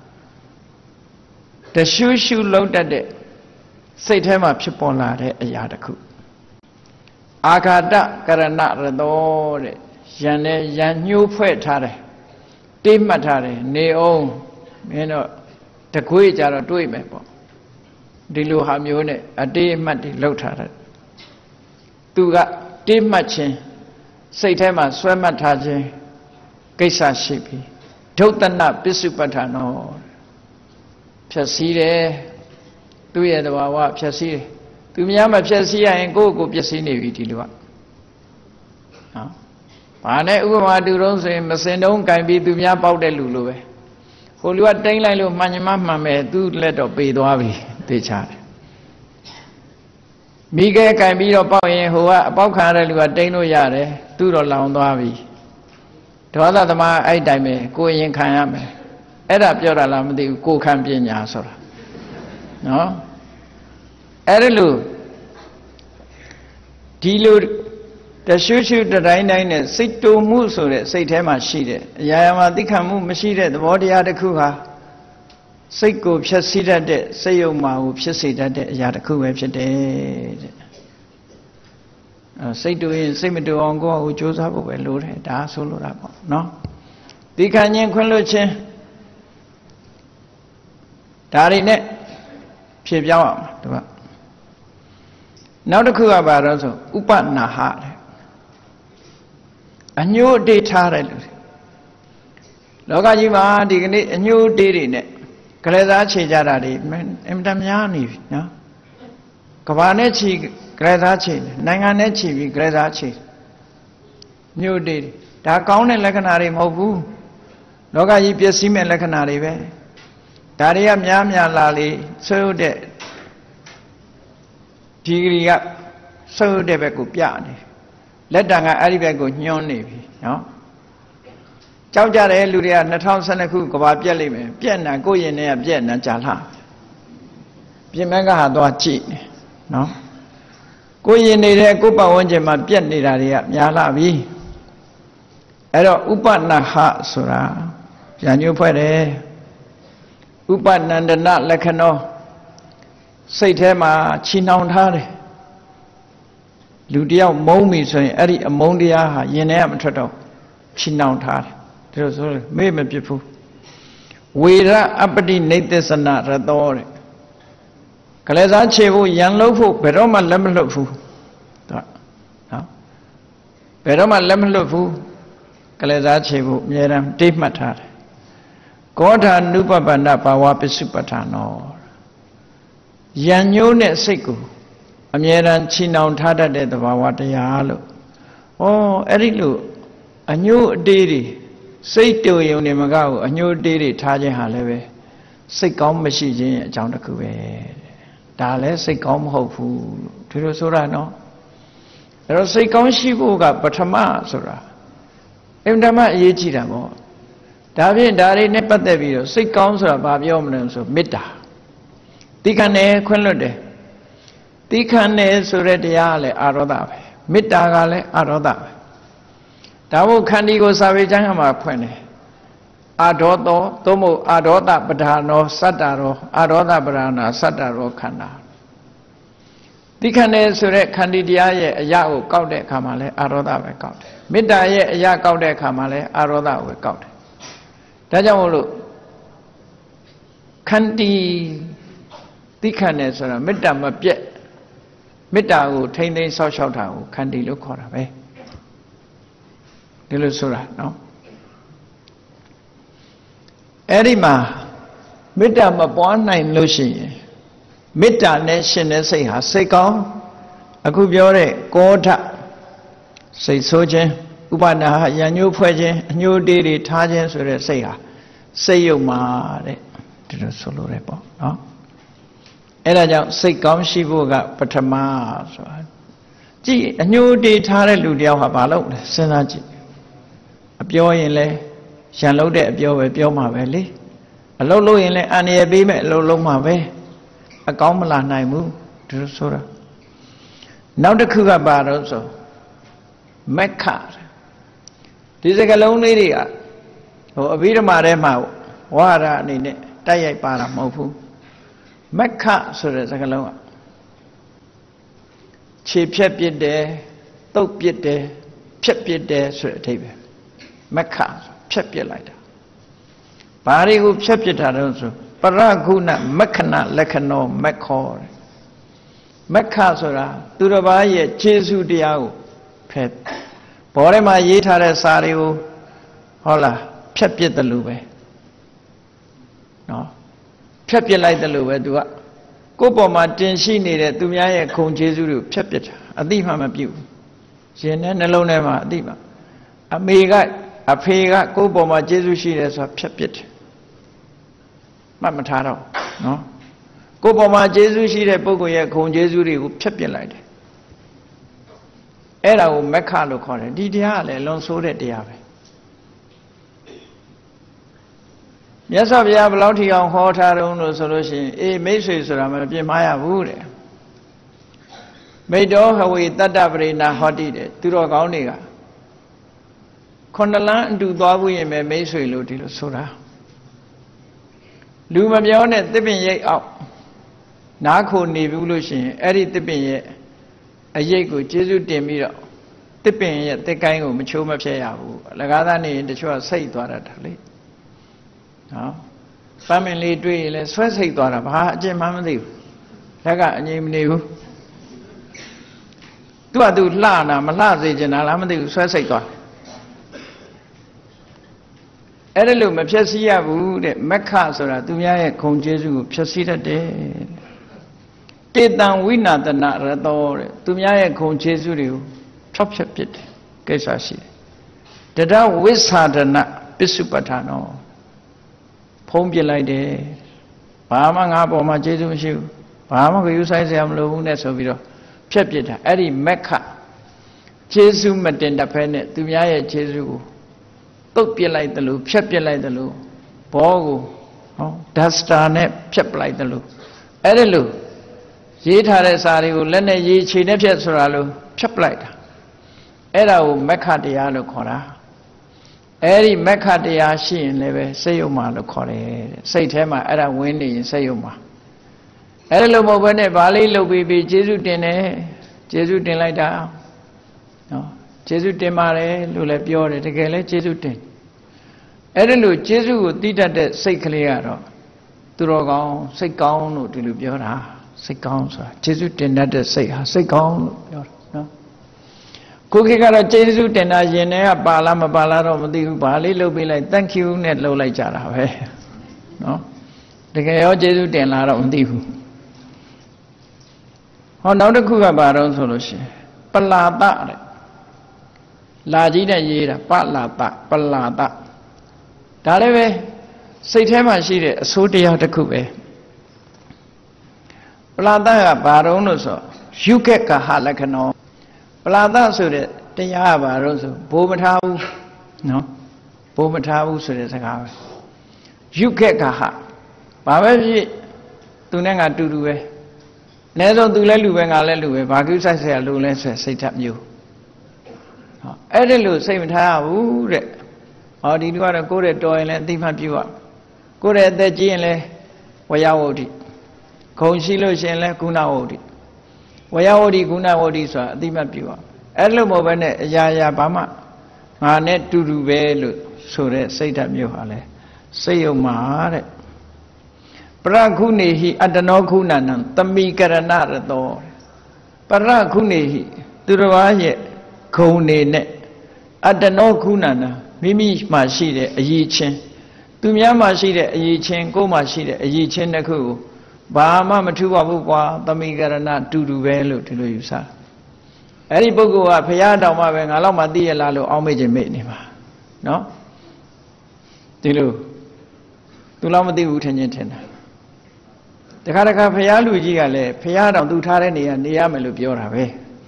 Speaker 1: တရှူးရှူးလုံးတတ်တဲ့စိတ်ထဲမှာဖြစ်ပေါ်လာတဲ့အရာတစ်ခုအာဃာတကရဏရတောတဲ့ရန်နဲ့ရန်ညှိုးဖွဲ့ထားတယ်တိမှတ်ထားတယ်နေအောင်မင်းတို့တကွေးကြတော့တွေးမယ်ပေါ့ဒီလိုဟာမျိုးနဲ့အတေးအမှတ်တွေလောက်ထားတယ်သူကတေးမှတ်ခြင်းစိတ်ထဲမှာဆွဲမှတ်ထားခြင်းကိစ္စရှိပြီဒုတ္တနပစ္စုပ္ပထာနောဖြည့်စည်းတယ်သူ့ရဲ့တဘာဝဖြည့်စည်းတယ်သူများမဖြည့်စည်းရရင်ကိုယ့်ကိုယ်ပျက်စီးနေပြီဒီလိုကနော်ဘာနဲ့ဥပမာတူတော့ဆိုရင်မစင်တုံးကင်ပြီးသူများပေါက်တဲ့လူလိုပဲကိုလူကတိန်လိုက်လို့မှန်ညမမှန်မဲ့သူ့လက်တော့ပေသွားပြီသိချတယ်မိခဲကင်ပြီးတော့ပေါက်ရင်ဟိုကအပေါက်ခံရတဲ့လူကတိန်လို့ရတယ်သူ့တော့လောင်သွားပြီဒေါသသမားအဲ့တိုင်းပဲကိုယ်ရင်ခံရမယ်အဲ့ဒါပြောတာလားမသိဘူးကိုယ်ခံပညာဆိုတာနော်အဲ့ဒါလို့ဒီလိုတရှုရှုတတိုင်းတိုင်းနဲ့စိတ်တူမှုဆိုတဲ့စိတ်ထဲမှာရှိတဲ့အရာရာမှာသိခံမှုမရှိတဲ့သဘောတရားတစ်ခုဟာစိတ်ကိုဖြည့်ဆည်းတတ်တဲ့စိတ်ယုံမှာကိုဖြစ်စေတတ်တဲ့အရာတစ်ခုပဲဖြစ်တယ်တဲ့အဲစိတ်တူရင်စိတ်မတူအောင်ကိုယ့်အကိုကြိုးစားဖို့ပဲလိုတယ်ဒါဆိုလိုတာပေါ့နော်သိခံခြင်းခွင့်လွှတ်ခြင်းဒါတွေနဲ့ဖြည့်ပြောင်းအောင်ဒီကနောက်တစ်ခုကဘာလို့ဆိုဥပနာဟတဲ့အညှို့တေးထားတယ်လို့လောကကြီးမှာဒီကနေ့အညှို့တေးတွေနဲ့ကလေးစားခြေကြတာတွေအင်မတန်များနေပြီနော်ကဘာနဲ့ခြေကလေးစားခြေနိုင်ငံနဲ့ခြေပြီးကလေးစားခြေညှို့တေးဒါကောင်းတဲ့လက္ခဏာတွေမဟုတ်ဘူးလောကကြီးပျက်စီးမဲ့လက္ခဏာတွေပဲဒါတွေကများများလာလေဆွေးဟုတ်တဲ့ဒီဂရီကဆွေးဟုတ်တဲ့ဘက်ကိုပြနေလက်တံကအဲ့ဒီဘက်ကိုညှွန်းနေပြီနော်ကြောက်ကြတဲ့လူတွေက၂၀၁၂ခုကဘာပြက်လိမ့်မယ်ပြက်နာကိုယ့်ရင်ထဲကပြက်နာကြာလှပြင်မကဟာသွားကြည့်နေနော်ကိုယ့်ရင်နေတဲ့ကိုယ့်ပတ်ဝန်းကျင်မှာပြက်နေတာတွေကများလာပြီအဲ့တော့ဥပနာဟဆိုတာပြန်ညှို့ဖွဲ့တယ်ဥပနန္ဒနလက္ခဏောစိတ်ထဲမှာချီနှောင်ထားတယ်လူတယောက်မုန်းပြီဆိုရင်အဲ့ဒီအမုန်းတရားဟာရင်ထဲကမထွက်တော့ချီနှောင်ထားတယ်ဒါလို့ဆိုလို့မေ့မပြစ်ဘူးဝေရအပတိနေသစ္စနရတောတဲ့ကလေးစားခြေဖို့ရန်လို့ဖို့ဘယ်တော့မှလက်မလွတ်ဘူးသူကနော်ဘယ်တော့မှလက်မလွတ်ဘူးကလေးစားခြေဖို့အမြဲတမ်းတိတ်မှတ်ထားတယ်ကောဋာနုပပန္နဘာဝပစ္စုပ္ပထာနောယံညိုးနဲ့စိတ်ကိုအမြဲတမ်းချီနှောင်ထားတတ်တဲ့သဘာဝတရားလို့ဩအဲ့ဒီလိုအညိုးအတေးတွေစိတ်တူယုံနေမကဘူးအညိုးအတေးတွေထားခြင်းဟာလည်းပဲစိတ်ကောင်းမရှိခြင်းရဲ့အကြောင်းတစ်ခုပဲဒါလည်းစိတ်ကောင်းမဟုတ်ဘူးဒီလိုဆိုတာနော်အဲ့တော့စိတ်ကောင်းရှိဖို့ကပထမဆိုတာအင်တမအရေးကြီးတာပေါ့ဒါဖြင့်ဒါတွေနဲ့ပတ်သက်ပြီးတော့စိတ်ကောင်းဆိုတာဘာပြောမလဲဆိုမေတ္တာတိခဏနဲ့ခွင့်လွတ်တယ်တိခဏနဲ့ဆိုတဲ့တရားကလည်းအာရောဒပဲမေတ္တာကလည်းအာရောဒပဲဒါမို့ခန္တီကိုစာပေကျမ်းမှာဖွင့်တယ်အာဒေါသောသို့မဟုတ်အာဒေါသပဓာနောစတ္တရောအာဒေါသပဓာနာစတ္တရောခန္ဓာတိခဏနဲ့ဆိုတဲ့ခန္တီတရားရဲ့အရာကိုကောက်တဲ့အခါမှာလည်းအာရောဒပဲကောက်တယ်မေတ္တာရဲ့အရာကောက်တဲ့အခါမှာလည်းအာရောဒကိုပဲကောက်တယ်ဒါကြောင့်မို့လို့ခန္တီတိခဏနဲ့ဆိုတာမေတ္တာမပြတ်မေတ္တာကိုထိမ့်သိမ်းဆောက်ရှောက်တာကိုခန္တီလို့ခေါ်တာပဲဒီလိုဆိုတာနော်အဲ့ဒီမှာမေတ္တာမပွားနိုင်လို့ရှိရင်မေတ္တာနဲ့ရှင်တဲ့စိတ်ဟာစိတ်ကောင်းအခုပြောတဲ့ကောဋစိတ်ဆိုးခြင်းဥပနာဟရံညိုးဖွဲ့ခြင်းအညိုးတေးတွေထားခြင်းဆိုတဲ့စိတ်ဟာစိတ်ယုံမှာတဲ့ဒီလိုဆိုလိုတယ်ပေါ့နော်အဲ့ဒါကြောင့်စိတ်ကောင်းရှိဖို့ကပထမဆိုတာကြည့်အညိုးတေးထားတဲ့လူတယောက်ဟာဘာလုပ်လဲစဉ်းစားကြည့်အပြောရင်လဲရန်လို့တဲ့အပြောပဲပြောမှာပဲလေအလုပ်လုပ်ရင်လဲအန္တရာယ်ပေးမဲ့အလုပ်လုပ်မှာပဲအကောင်းမလာနိုင်ဘူးဒီလိုဆိုတာနောက်တစ်ခုကဘာလို့ဆိုမက္ခဒီစကလုံးလေးတွေကဟိုအဘိဓမ္မာထဲမှာဝါရအနေနဲ့တိုက်ရိုက်ပါတာမဟုတ်ဘူးမက္ခဆိုတဲ့စကလုံးကခြေဖြတ်ပစ်တယ်တုတ်ပစ်တယ်ဖြတ်ပစ်တယ်ဆိုတဲ့အဓိပ္ပာယ်မက္ခဖြတ်ပစ်လိုက်တာဘာတွေကိုဖြတ်ပစ်တာလဲဆိုပရဂုဏမက္ခဏလက္ခဏောမက္ခောမက္ခဆိုတာသူတစ်ပါးရဲ့ခြေစုတရားကိုဖယ်ဘောထဲမှာရေးထားတဲ့စာတွေကိုဟုတ်လားဖြတ်ပစ်တယ်လို့ပဲနော်ဖြတ်ပစ်လိုက်တယ်လို့ပဲသူကကိုယ့်ပေါ်မှာတင်ရှိနေတဲ့သူများရဲ့ခုံခြေစုတွေကိုဖြတ်ပစ်တာအတိမှမပြုတ်ရင်နဲ့နှလုံးထဲမှာအတိမှအမေကအဖေကကိုယ့်ပေါ်မှာခြေစုရှိတယ်ဆိုတာဖြတ်ပစ်တယ်မှတ်မထားတော့နော်ကိုယ်ပေါ်မှာကျေးဇူးရှိတဲ့ပုဂ္ဂိုလ်ရဲ့ဂုဏ်ကျေးဇူးတွေကိုဖျက်ပစ်လိုက်တယ်အဲ့ဒါကိုမက္ခလို့ခေါ်တယ်ဒီတရားကလည်းလွန်ဆိုးတဲ့တရားပဲမြတ်စွာဘုရားဘယ်လောက်ထိအောင်ဟောထားတုံးလို့ဆိုလို့ရှိရင်အေးမိတ်ဆွေဆိုတာမပြစ်မှားရဘူးတဲ့မိတ်တော်ဟဝေတတ္တပရိဏဟောတိတဲ့သူတော်ကောင်းတွေကခုနှစ်လမ်းအတူသွားဘူးရင်ပဲမိတ်ဆွေလို့ဒီလိုဆိုတာလူမပြောနဲ့တစ်ပင်ရိပ်အောက်နားခိုနေဘူးလို့ရှိရင်အဲ့ဒီတစ်ပင်ရဲ့အရိပ်ကိုကျေးဇူးတင်ပြီးတော့တစ်ပင်ရဲ့တစ်ကိုင်းကိုမချိုးမဖျက်ရဘူးအလကားသားနေရင်တချို့ကစိတ်သွားတတ်တာလေနော်ပန်းမင်လေးတွေ့ရင်လည်းဆွဲစိတ်သွားတာဘာအကျင့်မှမသိဘူးလက်ကအငြိမ်မနေဘူးသူကသူလှနာမလှစေချင်တာလားမသိဘူးဆွဲစိတ်သွားအဲ့ဒါလို့မဖြည့်ဆည်းရဘူးတဲ့မက္ခဆိုတာသူများရဲ့ဂုဏ်ကျေးဇူးကိုဖြည့်ဆည်းတတ်တယ်တေတံဝိနာတနာရတောတဲ့သူများရဲ့ဂုဏ်ကျေးဇူးတွေကိုဖြောက်ဖြက်ပစ်တယ်ကိစ္စရှိတယ်တဒဝိသဒနာပစ္စုပ္ပထာနောဖုံးပြလိုက်တယ်ဘာမှငါပေါ်မှာကျေးဇူးမရှိဘူးဘာမှကြယူဆိုင်စရာမလိုဘူးနဲ့ဆိုပြီးတော့ဖြက်ပစ်တာအဲ့ဒီမက္ခကျေးဇူးမတင်တတ်ဖဲနဲ့သူများရဲ့ကျေးဇူးကိုတုတ်ပြလိုက်တယ်လို့ဖြက်ပြလိုက်တယ်လို့ဘောကိုဟောဒတ်စတာနဲ့ဖြက်ပလိုက်တယ်လို့အဲ့ဒါလို့ရေးထားတဲ့စာတွေကိုလက်နဲ့ရေးခြေနဲ့ဖြက်ဆိုတာလို့ဖြက်ပလိုက်တာအဲ့ဒါကိုမက္ခတရားလို့ခေါ်တာအဲ့ဒီမက္ခတရားရှိရင်လည်းပဲစိတ်ယုံမှာလို့ခေါ်တယ်တဲ့စိတ်ထဲမှာအဲ့ဒါဝင်နေရင်စိတ်ယုံမှာအဲ့ဒါလို့မဟုတ်ဘဲနဲ့ဗာလေးလုပ်ပြီးပြီးကျေးဇူးတင်တယ်ကျေးဇူးတင်လိုက်တာနော်ကျေးဇူးတင်ပါတယ်လို့လည်းပြောတယ်တကယ်လည်းကျေးဇူးတင်အဲ့ဒါလို့ကျေးဇူးကိုသိတတ်တဲ့စိတ်ကလေးကတော့သူတော်ကောင်းစိတ်ကောင်းလို့ဒီလိုပြောတာစိတ်ကောင်းဆိုတာကျေးဇူးတင်တတ်တဲ့စိတ်ဟာစိတ်ကောင်းလို့ပြောတာနော်ကိုခေတ်ကတော့ကျေးဇူးတင်တာရင်ထဲကပါလားမပါလားတော့မသိဘူးဘာလေးလုပ်ပေးလိုက် thank you နဲ့လုပ်လိုက်ကြတာပဲနော်တကယ်ရောကျေးဇူးတင်လာတော့မသိဘူးဟောနောက်တစ်ခုကဘာတော့ဆိုလို့ရှိရင်ပလာတတဲ့လာကြီးနဲ့ရေးတာပလာတပလာတဒါလည်းပဲစိတ်ထဲမှာရှိတဲ့အဆိုးတရားတစ်ခုပဲပလာတကဘာတော့လို့ဆိုယုကကဟလက္ခဏောပလာတဆိုတဲ့တရားကဘာတော့ဆိုဘိုးမထားဘူးနော်ဘိုးမထားဘူးဆိုတဲ့စကားပဲယုကကဟဘာပဲဖြစ်သူနဲ့ငါတူတူပဲအနည်းဆုံးသူလည်းလူပဲငါလည်းလူပဲဘာကိစ္စဆရာလူလဲဆိုစိတ်ထမျိုးဟောအဲ့ဒါလို့စိတ်မထားရဘူးတဲ့ဟောဒီလူကတော့ကိုယ်ရဲ့တော်ရင်လည်းအသိမှတ်ပြုရကိုယ်ရဲ့အသက်ကြီးရင်လည်းဝယဝုဒ္ဓိခုံရှိလို့ရှိရင်လည်းကုဏဝုဒ္ဓိဝယဝုဒ္ဓိကုဏဝုဒ္ဓိဆိုတာအသိမှတ်ပြုရအဲ့လိုမဟုတ်ဘဲနဲ့အရာရာဘာမှငါနဲ့တူတူပဲလို့ဆိုတဲ့စိတ်ဓာတ်မျိုးဟာလဲစိတ်ယုံမှာတဲ့ပရခုနေဟိအတ္တနောခုဏနံသမိကရဏရတောပရခုနေဟိသူတော်ဘာရဲ့ဂုံနေနဲ့အတ္တနောခုဏနံမိမိမှာရှိတဲ့အရည်ချင်းသူများမှာရှိတဲ့အရည်ချင်းကိုယ်မှာရှိတဲ့အရည်ချင်းတစ်ခုကိုဘာမှမထူပါဘူးကွာသမိကရဏတူတူပဲလို့ဒီလိုယူဆအဲ့ဒီပုဂ္ဂိုလ်ကဘုရားတောင်မှပဲငါတော့မှသိရလားလို့အောင်းမေ့ခြင်းမေ့နေပါနော်ဒီလိုသူတော့မသိဘူးထင်ချင်းထင်တယ်တခါတခါဘုရားလူကြီးကလည်းဘုရားတောင်သူထားတဲ့နေရာနေရမယ်လို့ပြောတာပဲ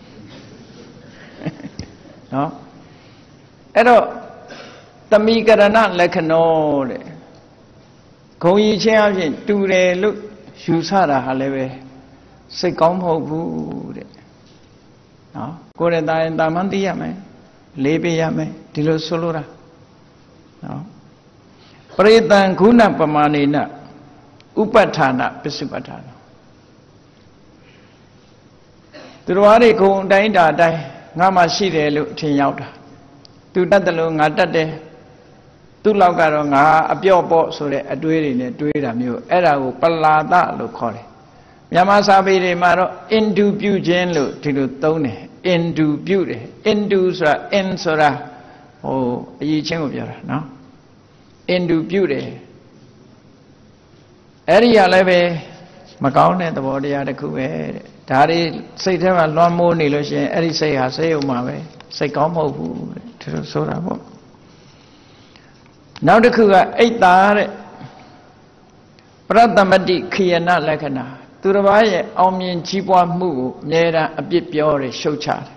Speaker 1: နော်အဲ့တော့သမိကရဏလက္ခဏောတဲ့ဂုံကြီးချင်းအဖြစ်တူတယ်လို့ယူဆတာဟာလည်းပဲစိတ်ကောင်းမဟုတ်ဘူးတဲ့နော်ကိုယ်ရဲ့တာရင်တာမှန်သိရမယ်လေးပေးရမယ်ဒီလိုဆိုလိုတာနော်ပရိသံခုဏပမာဏိနဥပဋ္ဌာဏပစ္စုပ္ပထာနောသူတော်တွေဂုံအတိုင်းတာအတိုင်းငါမှရှိတယ်လို့အထင်ရောက်တာသူတတ်တယ်လို့ငါတတ်တယ်သူ့လောက်ကတော့ငါအပြော့ပေါ့ဆိုတဲ့အတွေးတွေနဲ့တွေးတာမျိုးအဲ့ဒါကိုပလာဒလို့ခေါ်တယ်မြန်မာစာပေတွေမှာတော့ into ပြုခြင်းလို့ဒီလိုသုံးတယ် into ပြုတယ် into ဆိုတာ in ဆိုတာဟိုအရေးချင်းကိုပြောတာနော် into ပြုတယ်အဲ့ဒီရလည်းပဲမကောင်းတဲ့သဘောတရားတစ်ခုပဲတဲ့ဒါတွေစိတ်ထဲမှာလွှမ်းမိုးနေလို့ရှိရင်အဲ့ဒီစိတ်ဟာစိတ်ဥမှာပဲစိတ်ကောင်းမဟုတ်ဘူးတဲ့ဒီလိုဆိုတာပေါ့နောက်တစ်ခုကအိတ်တာတဲ့ပ Pratamati Kiyana Lakana သူတစ်ပါးရဲ့အောင်မြင်ကြီးပွားမှုကိုအမြဲတမ်းအပြစ်ပြောတယ်ရှုတ်ချတယ်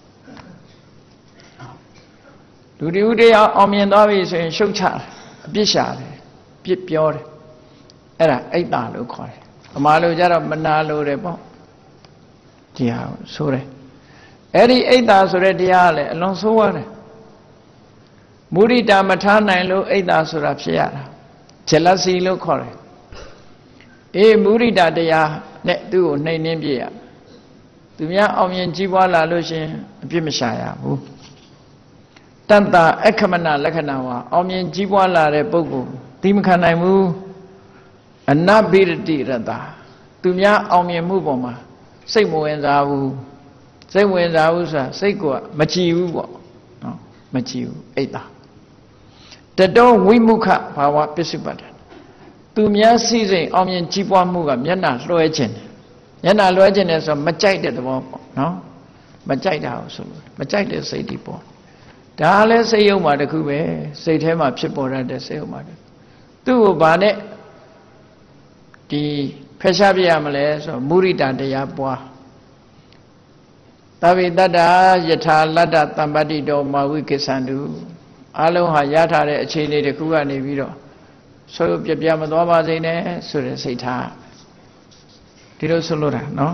Speaker 1: လူတွေဥတရားအောင်မြင်သွားပြီဆိုရင်ရှုတ်ချတယ်အပြစ်ရှာတယ်အပြစ်ပြောတယ်အဲ့ဒါအိတ်တာလို့ခေါ်တယ်ဗမာလိုကြတော့မနာလိုတယ်ပေါ့ဒီဟာဆိုတယ်အဲ့ဒီအိတ်တာဆိုတဲ့တရားကလည်းအလွန်ဆိုးရတယ်မုဒိတာမထားနိုင်လို့အိတ်တာဆိုတာဖြစ်ရတာ jealousy လို့ခေါ်တယ်အေးမုဒိတာတရားနဲ့သူ့ကိုနှိမ်နှင်းပြရသူများအောင်မြင်ကြီးပွားလာလို့ရှင်အပြစ်မရှာရဘူးတတ္တအခမနလက္ခဏာဝါအောင်မြင်ကြီးပွားလာတဲ့ပုဂ္ဂိုလ်သိမခံနိုင်ဘူးအနဘိရတိရတသူများအောင်မြင်မှုပေါ်မှာစိတ်မဝင်စားဘူးစိတ်ဝင်စားဘူးဆိုတာစိတ်ကမကြည်ဘူးပေါ့နော်မကြည်ဘူးအိတ်တာတတောဝိမုခဘာဝပစ္စုပ္ပတ္တသူများစိစိမ်အောင်မြင်ကြီးပွားမှုကမျက်နှာလွှဲခြင်းမျက်နှာလွှဲခြင်းနဲ့ဆိုမကြိုက်တဲ့သဘောပေါ့နော်မကြိုက်တာကိုဆိုလို့မကြိုက်တဲ့စိတ်ဒီပေါ့ဒါလည်းစိတ်ယုံမှာတခုပဲစိတ်ထဲမှာဖြစ်ပေါ်တဲ့စိတ်ယုံမှာသူ့ကိုဗာနဲ့ဒီဖယ်ရှားပြရမလဲဆိုမုရိတာတရားပွားသဗ္ဗေတတ္တာယထာလတ္တတမ္ပတ္တိတောမဝိကိသန္တုအလုံးဟာရထားတဲ့အခြေအနေတစ်ခုကနေပြီးတော့ဆိုပြပြမသွားပါစေနဲ့ဆိုတဲ့စိတ်ထားဒီလိုဆိုလို့တာနော်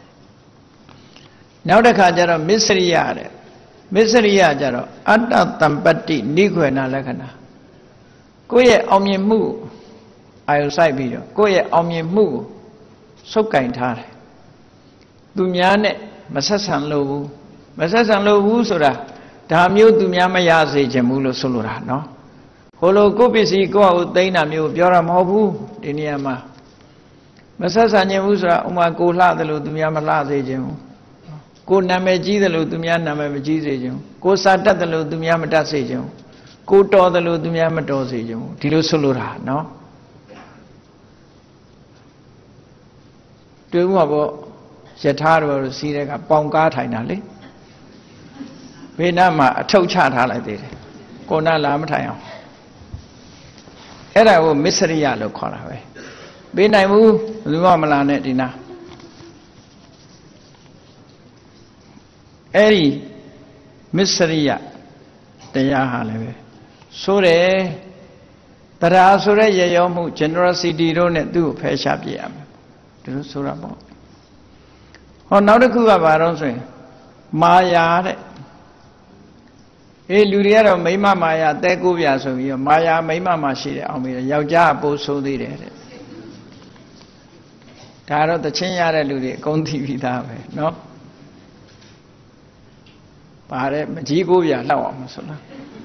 Speaker 1: နောက်တစ်ခါကျတော့မစ္စရိယတဲ့မစ္စရိယကျတော့အတ္တတမ္ပတ္တိနိခွေနလက္ခဏာကိုယ့်ရဲ့အောင်မြင်မှုအာယုစိုက်ပြီးတော့ကိုယ့်ရဲ့အောင်မြင်မှုကိုစုပ်ကင်ထားတယ်သူများနဲ့မဆက်ဆံလို့ဘူးမဆက်ဆံလို့ဘူးဆိုတာဒါမျိုးသူများမရစေချင်ဘူးလို့ဆိုလိုတာနော်ဟိုလိုကိုယ့်ပစ္စည်းကိုယ့်အကိုသိမ်းတာမျိုးပြောတာမဟုတ်ဘူးဒီနေရာမှာမဆက်ဆံခြင်းဘူးဆိုတာဥမာကိုလှတယ်လို့သူများမလှစေခြင်းဘူးကိုနာမည်ကြီးတယ်လို့သူများနာမည်မကြီးစေခြင်းကိုစာတတ်တယ်လို့သူများမတတ်စေခြင်းကိုတော်တယ်လို့သူများမတော်စေခြင်းဒီလိုဆိုလိုတာနော်တွေ့မှာပေါ့ယထာတော်စီးတဲ့ကပေါင်ကားထိုင်တာလေဘေးနားမှာအထုပ်ချထားလိုက်သေးတယ်ကိုနာလာမထိုင်အောင်အဲ့ဒါကိုမစ္စရိယလို့ခေါ်တာပဲဘေးနိုင်ဘူးဘယ်သူမှမလာနဲ့ဒီနာအဲ့ဒီမစ္စရိယတရားဟာလည်းပဲဆိုတယ်တရားဆိုတဲ့ရေရောမှု generosity တို့နဲ့သူ့ကိုဖယ်ရှားပြရမယ်ဒီလိုဆိုတာပေါ့ဟောနောက်တစ်ခုကဘာတော့ဆိုရင်မာယာတဲ့အေးလူတွေကတော့မိမမာယာတဲကိုပြဆိုပြီးတော့မာယာမိမမှာရှိတယ်အောင်ပြီးတော့ယောက်ျားအပိုးဆိုးသေးတယ်တဲ့ဒါတော့တချင်းရတဲ့လူတွေအကုန်သိပြီးသားပဲเนาะပါတဲ့မကြီးကိုပြလှောက်အောင်မဆိုလား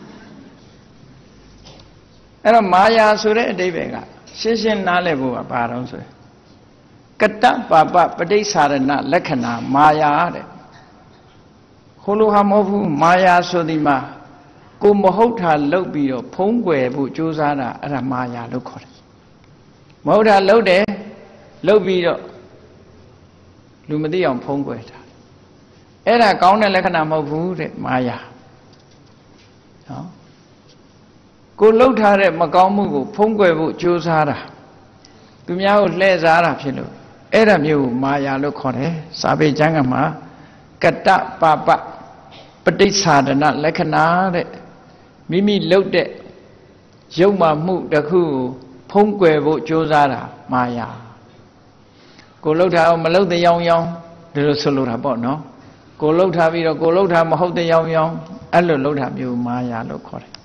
Speaker 1: အဲ့တော့မာယာဆိုတဲ့အဓိပ္ပာယ်ကရှင်းရှင်းနားလည်ဖို့ကဘာတော့ဆိုရင်ကတ္တပါပပဋိစ္ဆာရဏလက္ခဏာမာယာတဲ့ဟိုလိုဟာမဟုတ်ဘူးမာယာဆိုဒီမှာကိုမဟုတ်တာလှုပ်ပြီးတော့ဖုံးကွယ်ဖို့ကြိုးစားတာအဲ့ဒါမာယာလို့ခေါ်တယ်မဟုတ်တာလှုပ်တယ်လှုပ်ပြီးတော့လူမသိအောင်ဖုံးကွယ်တာအဲ့ဒါကောင်းတဲ့လက္ခဏာမဟုတ်ဘူးတဲ့မာယာနော်ကိုလှုပ်ထားတဲ့မကောင်းမှုကိုဖုံးကွယ်ဖို့ကြိုးစားတာသူများကိုလှည့်စားတာဖြစ်လို့အဲ့ဒါမျိုးမာယာလို့ခေါ်တယ်စာပေကျမ်းကမှာကတ္တပါပပဋိစ္ဆာဒနလက္ခဏာတဲ့မိမိလှုပ်တဲ့ရုပ်မှမှုတစ်ခုကိုဖုံးကွယ်ဖို့ကြိုးစားတာမာယာကိုလှုပ်ထားအောင်မလှုပ်တဲ့ရောင်ရောင်ဒီလိုဆိုလိုတာပေါ့နော်ကိုလှုပ်ထားပြီးတော့ကိုလှုပ်ထားမဟုတ်တဲ့ရောင်ရောင်အဲ့လိုလှုပ်တာမျိုးမာယာလို့ခေါ်တယ်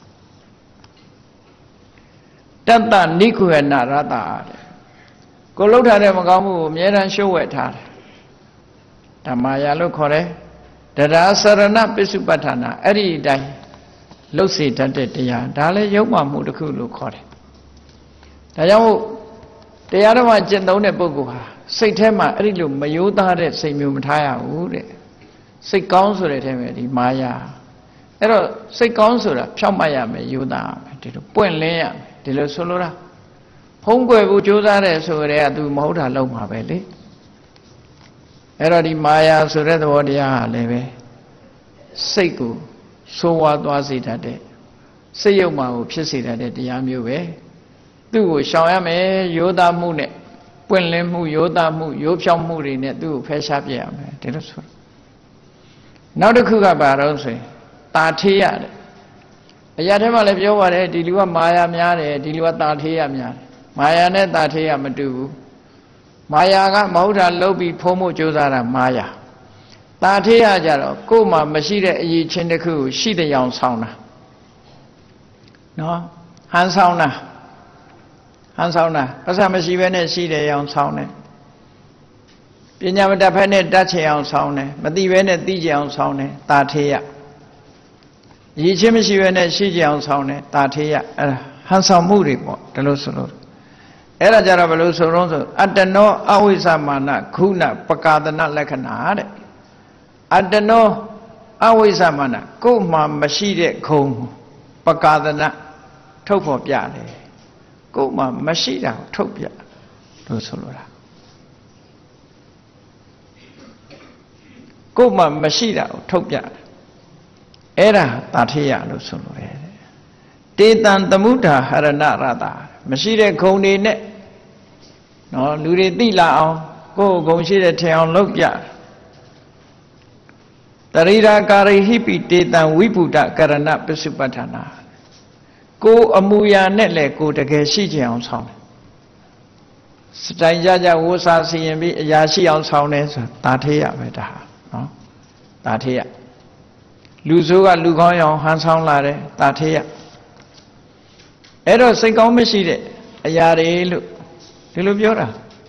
Speaker 1: တတ္တနိခွေနရတ္တတဲ့ကိုလှုပ်ထားတဲ့မကောင်းမှုကိုအမြဲတမ်းရှုပ်ဝဲထားတယ်ဓမ္မာယာလို့ခေါ်တယ်တရားစရဏပစ္စုပ္ပထာနာအဲ့ဒီအတိုင်းလှုပ်စေတတ်တဲ့တရားဒါလည်းယုံမှမှုတစ်ခုလို့ခေါ်တယ်ဒါကြောင့်မို့တရားတော်မှာကျင့်သုံးတဲ့ပုဂ္ဂိုလ်ဟာစိတ်ထဲမှာအဲ့ဒီလိုမယိုးသားတဲ့စိတ်မျိုးမထားရဘူးတဲ့စိတ်ကောင်းဆိုတဲ့ထဲမှာဒီမာယာအဲ့တော့စိတ်ကောင်းဆိုတာဖြောင့်မတ်ရမယ်ယိုးသားရမယ်ဒီလိုပွင့်လင်းရမယ်ဒီလိုဆိုလိုတာဖုံးကွယ်ဖို့ကြိုးစားတဲ့ဆိုရဲကသူမဟုတ်တာလုံးမှာပဲလေအဲ့တော့ဒီမာယာဆိုတဲ့သဘောတရားဟာလည်းပဲစိတ်ကိုဆိုးဝါးသွားစေတတ်တဲ့စိတ်ယုံမှကိုဖြစ်စေတတ်တဲ့တရားမျိုးပဲသူ့ကိုရှောင်ရမယ်ရိုးသားမှုနဲ့ပွင့်လင်းမှုရိုးသားမှုရိုးဖြောင်းမှုတွေနဲ့သူ့ကိုဖယ်ရှားပြရမယ်ဒီလိုဆိုနောက်တစ်ခုကဘာတော့ဆိုရင်တာထေးရတယ်အရာထဲမှာလည်းပြောပါတယ်ဒီလူကမာယာများတယ်ဒီလူကတာထေးရများတယ်မာယာနဲ့တာထေးရမတူဘူးမာယာကမဟုတ်တာလုပ်ပြီးဖုံးဖို့ကြိုးစားတာမာယာတာထေးရကြတော့ကိုယ်မှမရှိတဲ့အရေးချင်းတစ်ခုကိုရှိတဲ့အောင်ဆောင်းတာနော်ဟန်ဆောင်းတာဟန်ဆောင်းတာပတ်စံမရှိဘဲနဲ့ရှိတဲ့အောင်ဆောင်းတယ်ပညာမတတ်ဖက်နဲ့တတ်ချင်အောင်ဆောင်းတယ်မသိဘဲနဲ့သိချင်အောင်ဆောင်းတယ်တာထေးရရည်ချင်းမရှိဘဲနဲ့ရှိကြအောင်ဆောင်းတယ်တာထေးရအဲ့ဒါဟန်ဆောင်မှုတွေပေါ့ဒီလိုဆိုလို့အဲ့ဒါကြတော့ဘယ်လိုဆိုတော့ဆိုအတ္တနောအဝိဇ္ဇမာနခုနပကာဒနာလက္ခဏာတဲ့အတ္တနောအဝိဇ္ဇမာနကိုယ်မှမရှိတဲ့ခုံပကာဒနာထုတ်ဖို့ပြတယ်ကိုယ်မှမရှိတာကိုထုတ်ပြလို့ဆိုလိုတာကိုယ်မှမရှိတာကိုထုတ်ပြအဲ့ဒါတာထေးရလို့ဆိုလိုတယ်တေတံသမုဒ္ဒါဟရဏရတာမရှိတဲ့ခုံတွေနဲ့နော်လူတွေသိလာအောင်ကိုယ်ခုံရှိတဲ့ထင်အောင်လုပ်ပြတရိရာကာရိဟိပိတေတံဝိပုဒ္ဒကရဏပစ္စုပ္ပထာနာကိုယ်အမူအရာနဲ့လည်းကိုယ်တကယ်ရှိကြအောင်ဆောင်တယ်စတိုင်ကြကြဝိစာစီရင်ပြီးအရာရှိအောင်ဆောင်တယ်ဆိုတာထေးရပဲဒါနော်တာထေးရလူဆိုးကလူကောင်းအောင်ဟန်ဆောင်လာတယ်တာထေးရအဲ့တော့စိတ်ကောင်းမရှိတဲ့အရာတွေလို့ဒီလိုပြောတာ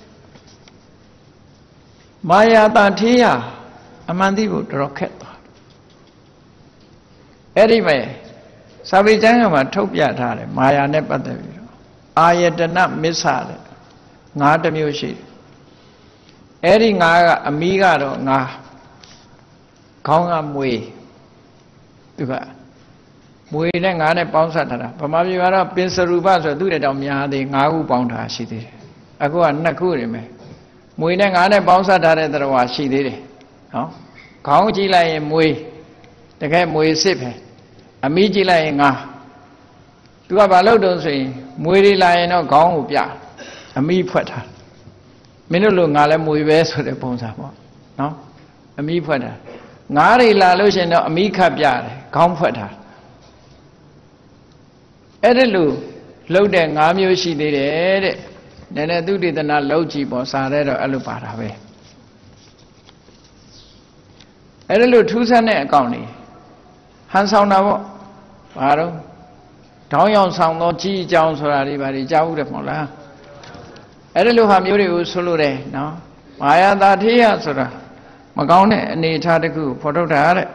Speaker 1: မာယာတာထေးရအမှန်သိဖို့တော်တော်ခက်သွားအဲ့ဒီမဲ့စာပေကျမ်းမှာထုတ်ပြထားတယ်မာယာနဲ့ပတ်သက်ပြီးတော့အာယတနမစ္ဆတဲ့ငါးတစ်မျိုးရှိတယ်အဲ့ဒီငါးကအမီးကတော့ငါးခေါင်းကမွေသူကမွေနဲ့ငါးနဲ့ပေါင်းစပ်ထားတာဗမာပြည်မှာတော့ပင်စရူပဆိုသူ့တဲ့တောင်များသေးငါးခုပေါင်းထားရှိသေးတယ်အခုကနှစ်ခုနေမယ်မွေနဲ့ငါးနဲ့ပေါင်းစပ်ထားတဲ့သရဝါရှိသေးတယ်နော်ခေါင်းကြည့်လိုက်ရင်မွေတကယ်မွေစစ်ပဲအမီးကြည့်လိုက်ရင်ငါးသူကဘာလို့တုံးဆိုရင်မွေတွေလာရင်တော့ခေါင်းကိုပြအမီးဖွက်ထားမင်းတို့လိုငါလည်းမွေပဲဆိုတဲ့ပုံစံပေါ့နော်အမီးဖွက်ထားငါးတွေလာလို့ရှင်တော့အမီးခတ်ပြတယ်ခေါင်းဖွက်ထားအဲ့ဒါလို့လှုပ်တဲ့ငါးမျိုးရှိသေးတယ်တဲ့နည်းနည်းသုတေသနလုပ်ကြည့်ပေါ့စာရဲတော့အဲ့လိုပါတာပဲအဲ့ဒါလို့ထူးဆန်းတဲ့အကောင့်နေဟန်ဆောင်တာပေါ့ဘာတော့တောင်းရောင်ဆောင်တော့ကြီးအကြောင်းဆိုတာတွေဘာတွေကြားဘူးတယ်မဟုတ်လားအဲ့ဒါလိုဟာမျိုးတွေကိုဆိုလို့တယ်နော်မာယာတာထေးရဆိုတာမကောင်းတဲ့အနေအထားတစ်ခုဖော်ထုတ်တာတဲ့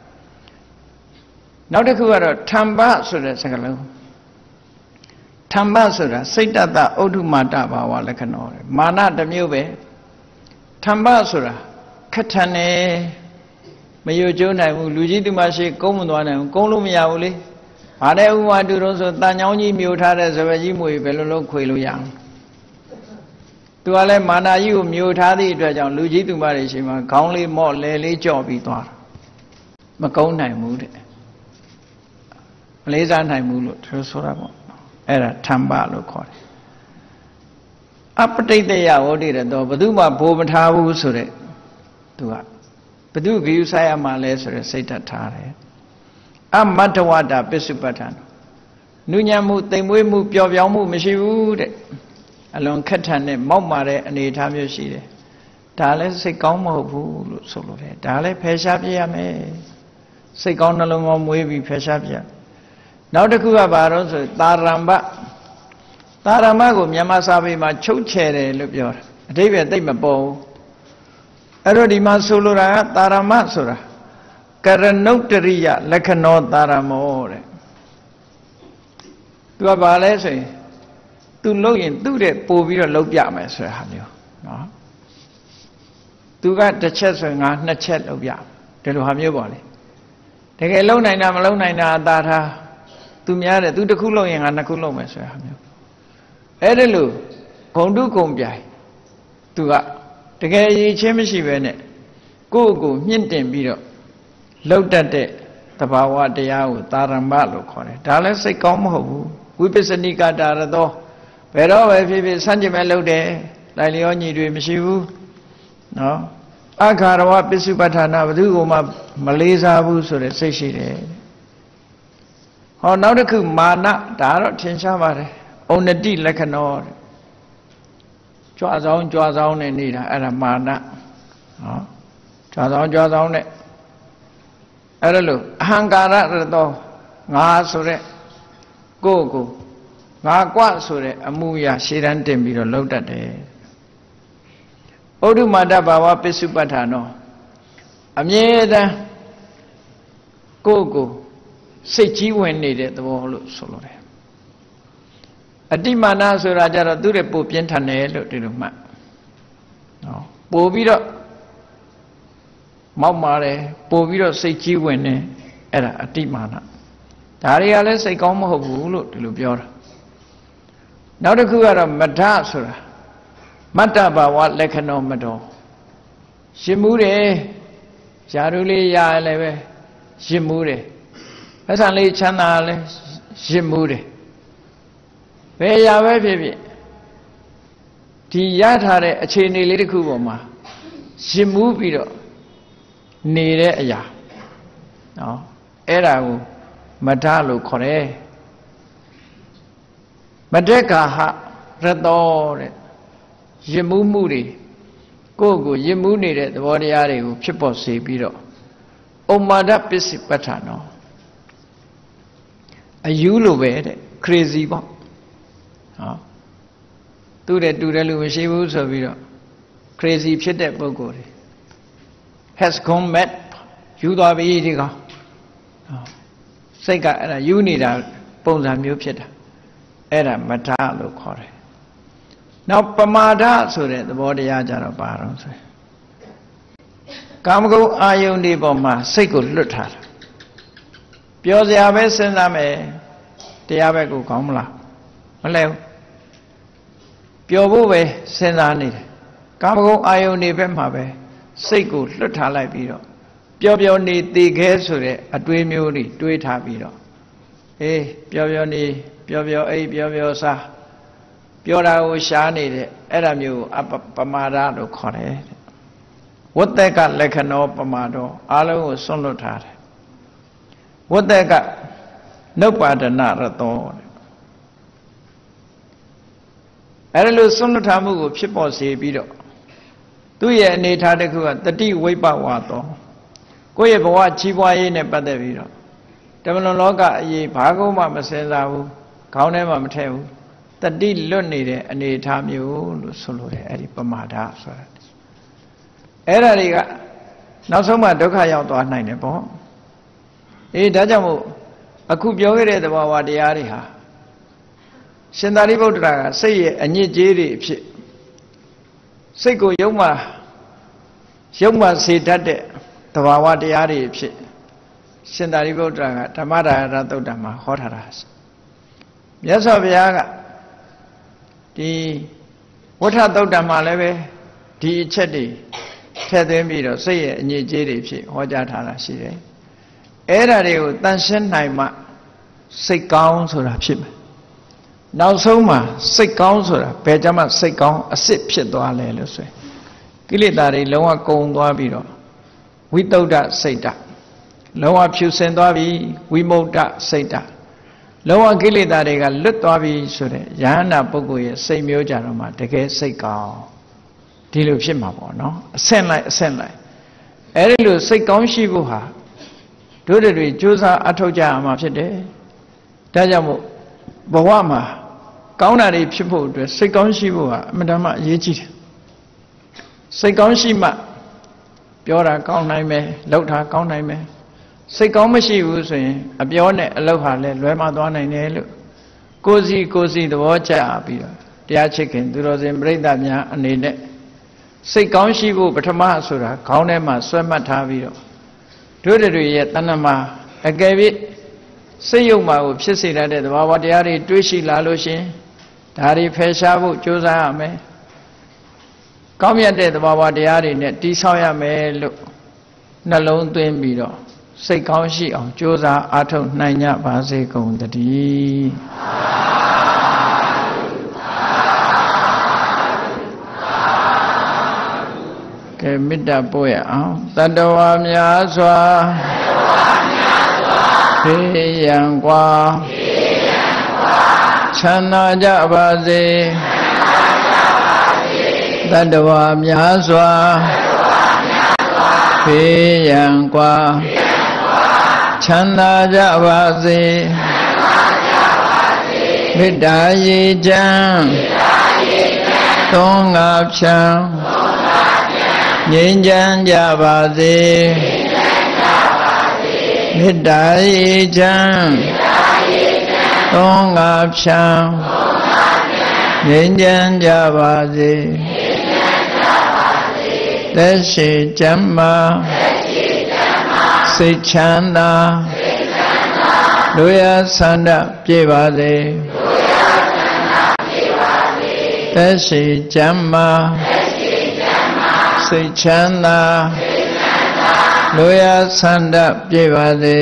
Speaker 1: နောက်တစ်ခုကတော့ထံပဆိုတဲ့စကားလုံးထံပဆိုတာစိတ်တတဩဒုမာတဘာဝလက္ခဏာတဲ့မာနတစ်မျိုးပဲထံပဆိုတာခက်ထန်နေမယိုကျိုးနိုင်ဘူးလူကြီးသူမရှိကုန်းမသွားနိုင်ဘူးကုန်းလို့မရဘူးလေဘာတဲ့ဥပါတူတော့ဆိုတန်ချောင်းကြီးမျိုးထားတဲ့စပယ်ကြီးမွေဘယ်လိုလုပ်ခွေလို့ရအောင်သူကလည်းမာနာကြီးကိုမျိုးထားသည့်အတွက်ကြောင့်လူကြီးသူမတွေရှိမှခေါင်းလေးမော့လဲလေးကြော့ပြီးသွားတာမကုန်းနိုင်ဘူးတဲ့မလေးစားနိုင်ဘူးလို့သူဆိုတာပေါ့အဲ့ဒါထံပလို့ခေါ်တယ်အပဋိတယဝဋ္ဌိရတော့ဘယ်သူမှဘိုးမထားဘူးဆိုတဲ့သူကဘယ်သူဂယုဆိုင်ရမှာလဲဆိုတဲ့စိတ်ဓာတ်ထားတယ်အမတ္တဝတ္တပစ္စုပ္ပတ္ထံနုညံမှုတိမ်မွေးမှုပျော်ပြောင်းမှုမရှိဘူးတဲ့အလွန်ခက်ထန်တဲ့မောက်မာတဲ့အနေအထားမျိုးရှိတယ်ဒါလည်းစိတ်ကောင်းမဟုတ်ဘူးလို့ဆိုလိုတယ်ဒါလည်းဖယ်ရှားပြရမယ်စိတ်ကောင်းနှလုံးကောင်းမွေးပြီးဖယ်ရှားပြနောက်တစ်ခုကဘာလို့ဆိုသာရမ္ပသာရမ္ပကိုမြန်မာစာပေမှာချုပ်ချယ်တယ်လို့ပြောတာအဓိပ္ပာယ်သိမပေါ်ဘူးအဲ့တော့ဒီမှာဆိုလိုတာကသာရမ္ပဆိုတာကရဏုတ္တရိယလက္ခဏောသာရမောတဲ့သူကဘာလဲဆိုရင်သူလုပ်ရင်သူ့တဲ့ပို့ပြီးတော့လုပ်ပြမယ်ဆိုတဲ့ဟာမျိုးနော်သူကတစ်ချက်ဆိုရင်ငါနှစ်ချက်လုပ်ပြဒီလိုဟာမျိုးပေါ့လေတကယ်လုံနိုင်တာမလုံနိုင်တာအသာထားသူများတယ်သူတစ်ခုလုပ်ရင်ငါနှစ်ခုလုပ်မယ်ဆိုတဲ့ဟာမျိုးအဲ့ဒါလို့ဂုံတုဂုံပြိုင်သူကတကယ်ရည်ချင်းမရှိပဲနဲ့ကိုယ့်ကိုမြင့်တင်ပြီးတော့လှုပ်တတ်တဲ့သဘာဝတရားကိုသာရမ္ပလို့ခေါ်တယ်ဒါလည်းစိတ်ကောင်းမဟုတ်ဘူးဝိပဿနိကတာရသောဘယ်တော့ပဲဖြစ်ဖြစ်စัจ jin မဲ့လုပ်တယ်လိုက်လျောညီတွေမရှိဘူးနော်အခါရဝပစ္စုပ္ပထာနာဘယ်သူကမှမလေးစားဘူးဆိုတဲ့စိတ်ရှိတယ်ဟောနောက်တစ်ခုမာနဒါတော့ထင်ရှားပါတယ်ဩနတိလက္ခဏောကြွဆောင်ကြွဆောင်နဲ့နေတာအဲ့ဒါမာနနော်ကြွဆောင်ကြွဆောင်နဲ့အဲ့ဒါလို့အဟံကာရရတောငါဆိုတဲ့ကိုယ့်ကိုငါကွဆိုတဲ့အမှုရာရှေ့တန်းတင်ပြီးတော့လှုပ်တတ်တယ်ဩဒုမာတဘာဝပစ္စုပ္ပထာနောအမြဲတမ်းကိုယ့်ကိုစိတ်ကြီးဝင်နေတဲ့သဘောလို့ဆိုလိုတယ်အတိမာနဆိုတာကြတော့သူ့ရဲ့ပိုပြင်းထန်တယ်လို့ဒီလိုမှတ်နော်ပိုပြီးတော့မောက်မာတယ်ပိုပြီးတော့စိတ်ကြီးဝင်နေအဲ့ဒါအတိမာနဒါတွေကလည်းစိတ်ကောင်းမဟုတ်ဘူးလို့ဒီလိုပြောတာနောက်တစ်ခုကတော့မထဆိုတာမတ္တဘာဝလက္ခဏောမတော်ရှင်မှုတယ်ယာရုလေးရလည်းပဲရှင်မှုတယ်ပဿံလေးချမ်းသာလည်းရှင်မှုတယ်ဘယ်ရာပဲဖြစ်ဖြစ်ဒီရထားတဲ့အခြေအနေလေးတစ်ခုပေါ်မှာရှင်မှုပြီးတော့နေတဲ့အရာနော်အဲ့ဒါကိုမထလို့ခေါ်တယ်မတက်ကာဟရတောတဲ့ရမှုမှုတွေကိုယ့်ကိုရမှုနေတဲ့သဘောတရားတွေကိုဖြစ်ပေါ်စေပြီးတော့ဩမာဒပစ္စုပ္ပထာနောအယူလိုပဲတဲ့ crazy ပေါ့ဟောသူ့တဲ့တူတယ်လို့မရှိဘူးဆိုပြီးတော့ crazy ဖြစ်တဲ့ပုဂ္ဂိုလ်တွေ has gone mad ယူသွားပြီဒီကောင်စိတ်ကအဲ့ဒါယူနေတာပုံစံမျိုးဖြစ်တာအဲ့ဒါမထလို့ခေါ်တယ်နောက်ပမာဒဆိုတဲ့သဘောတရားကြတော့ပါတော့ဆိုကာမဂုဏ်အာယုန်ဒီပေါ်မှာစိတ်ကိုလွတ်ထားတာပြောစရာပဲစဉ်းစားမယ်တရားဘက်ကိုကောင်းမလားမလဲဘူးပျော်ဖို့ပဲစဉ်းစားနေတယ်ကာမဂုဏ်အာယုန်ဒီဘက်မှာပဲစိတ်ကိုလွတ်ထားလိုက်ပြီးတော့ပျော်ပျော်နေတည်ခဲဆိုတဲ့အတွေးမျိုးတွေတွေးထားပြီးတော့အေးပျော်ပျော်နေပျော်ပျော်အိပ်ပျော်ပျော်စားပြောတာကိုရှားနေတဲ့အဲ့ဒါမျိုးအပမာဒလို့ခေါ်တယ်ဝတ္တကလက္ခဏောပမာဒောအလုံးကိုစွန့်လွတ်ထားတယ်ဝတ္တကနုပ္ပါဒနာရတောအဲ့ဒါလို့စွန့်လွတ်ထားမှုကိုဖြစ်ပေါ်စေပြီးတော့သူ့ရဲ့အနေထားတစ်ခုကတတိဝိပ္ပဝါသောကိုယ့်ရဲ့ဘဝကြီးပွားရေးနဲ့ပတ်သက်ပြီးတော့တမလွန်လောကအရေးဘာကုန်မှမစင်စားဘူးခေါင်းထဲမှာမထည့်ဘူးတတိလွတ်နေတဲ့အနေအထားမျိုးလို့ဆိုလိုတယ်အဲ့ဒီပမာဒဆိုတာအဲ့ဒါတွေကနောက်ဆုံးမှဒုက္ခရောက်သွားနိုင်တယ်ပေါ့အေးဒါကြောင့်မို့အခုပြောခဲ့တဲ့သဘာဝတရားတွေဟာရှင်သာရိပုတ္တရာကစိတ်ရဲ့အညစ်အကြေးတွေအဖြစ်စိတ်ကိုယုံမှယုံမှစေတတ်တဲ့သဘာဝတရားတွေအဖြစ်ရှင်သာရိပုတ္တရာကဓမ္မဒါယရသုတ်တံမှာဟောထားတာမြတ်စွာဘုရားကဒီဝဋ္ဌသုတ်တံမှာလည်းပဲဒီအချက်တွေထည့်သွင်းပြီးတော့စိတ်ရဲ့အညစ်အကြေးတွေဖြစ်ဟောကြားထားတာရှိတယ်အဲ့ဒါတွေကိုတန်ရှင်းနိုင်မှစိတ်ကောင်းဆိုတာဖြစ်မယ်နောက်ဆုံးမှာစိတ်ကောင်းဆိုတာဘယ်ကြမှာစိတ်ကောင်းအစ်စ်ဖြစ်သွားလဲလို့ဆိုရင်ကိလေသာတွေလုံးဝကုန်သွားပြီးတော့ဝိတုဒ္ဓစိတ်တလုံးဝဖြူစင်သွားပြီဝိမု ക്ത စိတ်တလုံးဝကိလေသာတွေကလွတ်သွားပြီဆိုတဲ့ယဟန္တာပုဂ္ဂိုလ်ရဲ့စိတ်မျိုးကြတော့မှတကယ်စိတ်ကောင်းဒီလိုဖြစ်မှာပေါ့နော်အဆင့်လိုက်အဆင့်လိုက်အဲ့ဒီလိုစိတ်ကောင်းရှိဖို့ဟာတို့တွေကြိုးစားအထောက်ကြရမှာဖြစ်တယ်ဒါကြောင့်မို့ဘဝမှာကောင်းတာတွေဖြစ်ဖို့အတွက်စိတ်ကောင်းရှိဖို့ဟာအမှန်တမ်းအရေးကြီးတယ်စိတ်ကောင်းရှိမှပြောတာကောင်းနိုင်မယ်လှုပ်တာကောင်းနိုင်မယ်စိတ်ကောင်းမရှိဘူးဆိုရင်အပြောနဲ့အလုပ်ဟာလည်းလွဲမှားသွားနိုင်တယ်လို့ကိုယ်စီကိုယ်စီသဘောကျပြီးတော့တရားချစ်ခင်သူတော်စင်ပြိဿများအနေနဲ့စိတ်ကောင်းရှိဖို့ပထမဆိုတာခေါင်းထဲမှာဆွဲမှတ်ထားပြီးတော့တို့တွေရဲ့တဏ္ဍမှာအကယ်၍စိတ်ယုံမှာကိုဖြစ်စေတတ်တဲ့သဘာဝတရားတွေတွေးရှိလာလို့ရှင်ဒါတွေဖယ်ရှားဖို့ကြိုးစားရမယ်ကောင်းမြတ်တဲ့သဘာဝတရားတွေနဲ့တိဆောက်ရမယ်လို့နှလုံးသွင်းပြီးတော့စိတ်ကောင်းရှိအောင်ကြိုးစားအားထုတ်နိုင်ကြပါစေကုန်သတည်းကဲမေတ္တာပို့ရအောင်တတ္တဝါများစွာဖေးရန်กว่าချမ်းသာကြပါစေတတ္တဝါများစွာဖေးရန်กว่าချမ်းသာကြပါစေမေတ္တာရေချမ်းသုံးငါဖြံငြိမ်းချမ်းကြပါစေမေတ္တာရေချမ်းသုံးငါဖြံငြိမ်းချမ်းကြပါစေသက်ရှိချမ်းသာစိတ်ချမ်းသာလူရဆန္ဒပြေပါစေသက်ရှိချမ်းသာစိတ်ချမ်းသာလူရဆန္ဒပြေပါစေ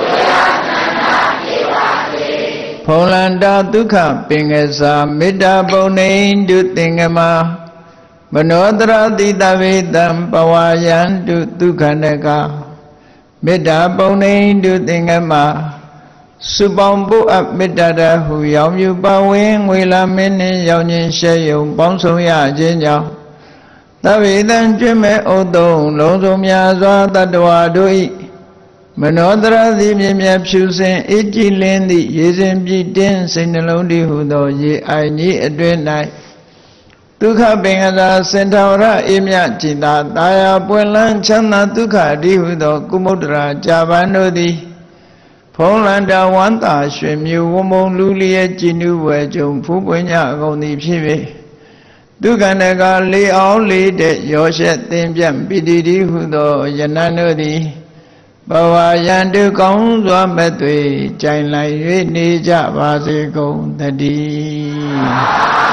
Speaker 1: ဖုံလန္တာဒုက္ခပင်ကစားမေတ္တာပုံနေတုသင်္ကမမနောတရတိတဝေတံပဝါယံတုဒုက္ခနကမေတ္တာပုံနေတုသင်္ကမစုပေါင်းပုအပ်မေတ္တာတဟုရောင်ယူပါဝင်ငွေလာမင်းနှင့်ရောင်ခြင်းရှဲယုံပေါင်းဆုံးရခြင်းကြောင့်သဗ္ဗေတံကျွမ်းမဲ့ဥတုံလုံးစုံများစွာတတ္တဝါတို့၏မနောတရသည်မြင်မြတ်ဖြူစင်အေးကြည်လင်းသည့်ရေစဉ်ပြည့်တင်းစိတ်နှလုံးတည်ဟုသောရေအိုင်ကြီးအတွင်၌ဒုက္ခပင်ကသာစင်ထာဝရအေးမြจิตာတာယာပွင့်လန်းချမ်းသာဒုက္ခတည်ဟုသောကုမုဒ္ဒရာကြာပန်တို့သည်ဖုံးလန္တာဝန္တာရွှေမြူဝမုံလူလျက်ကြည်နူးဝဲကြုံဖူးပွင့်ကြကုန်သည်ဖြစ်၍ဒုက္ခနကလေးအောင်လေးတဲ့ရောရှက်သင်ပြတ်ပိတိတိဟုသောယနန်တို့သည်ဘဝယံတုကောင်းစွာမဲ့သွေကြိုင်လိုက်၍နေကြပါစေကုန်တည်း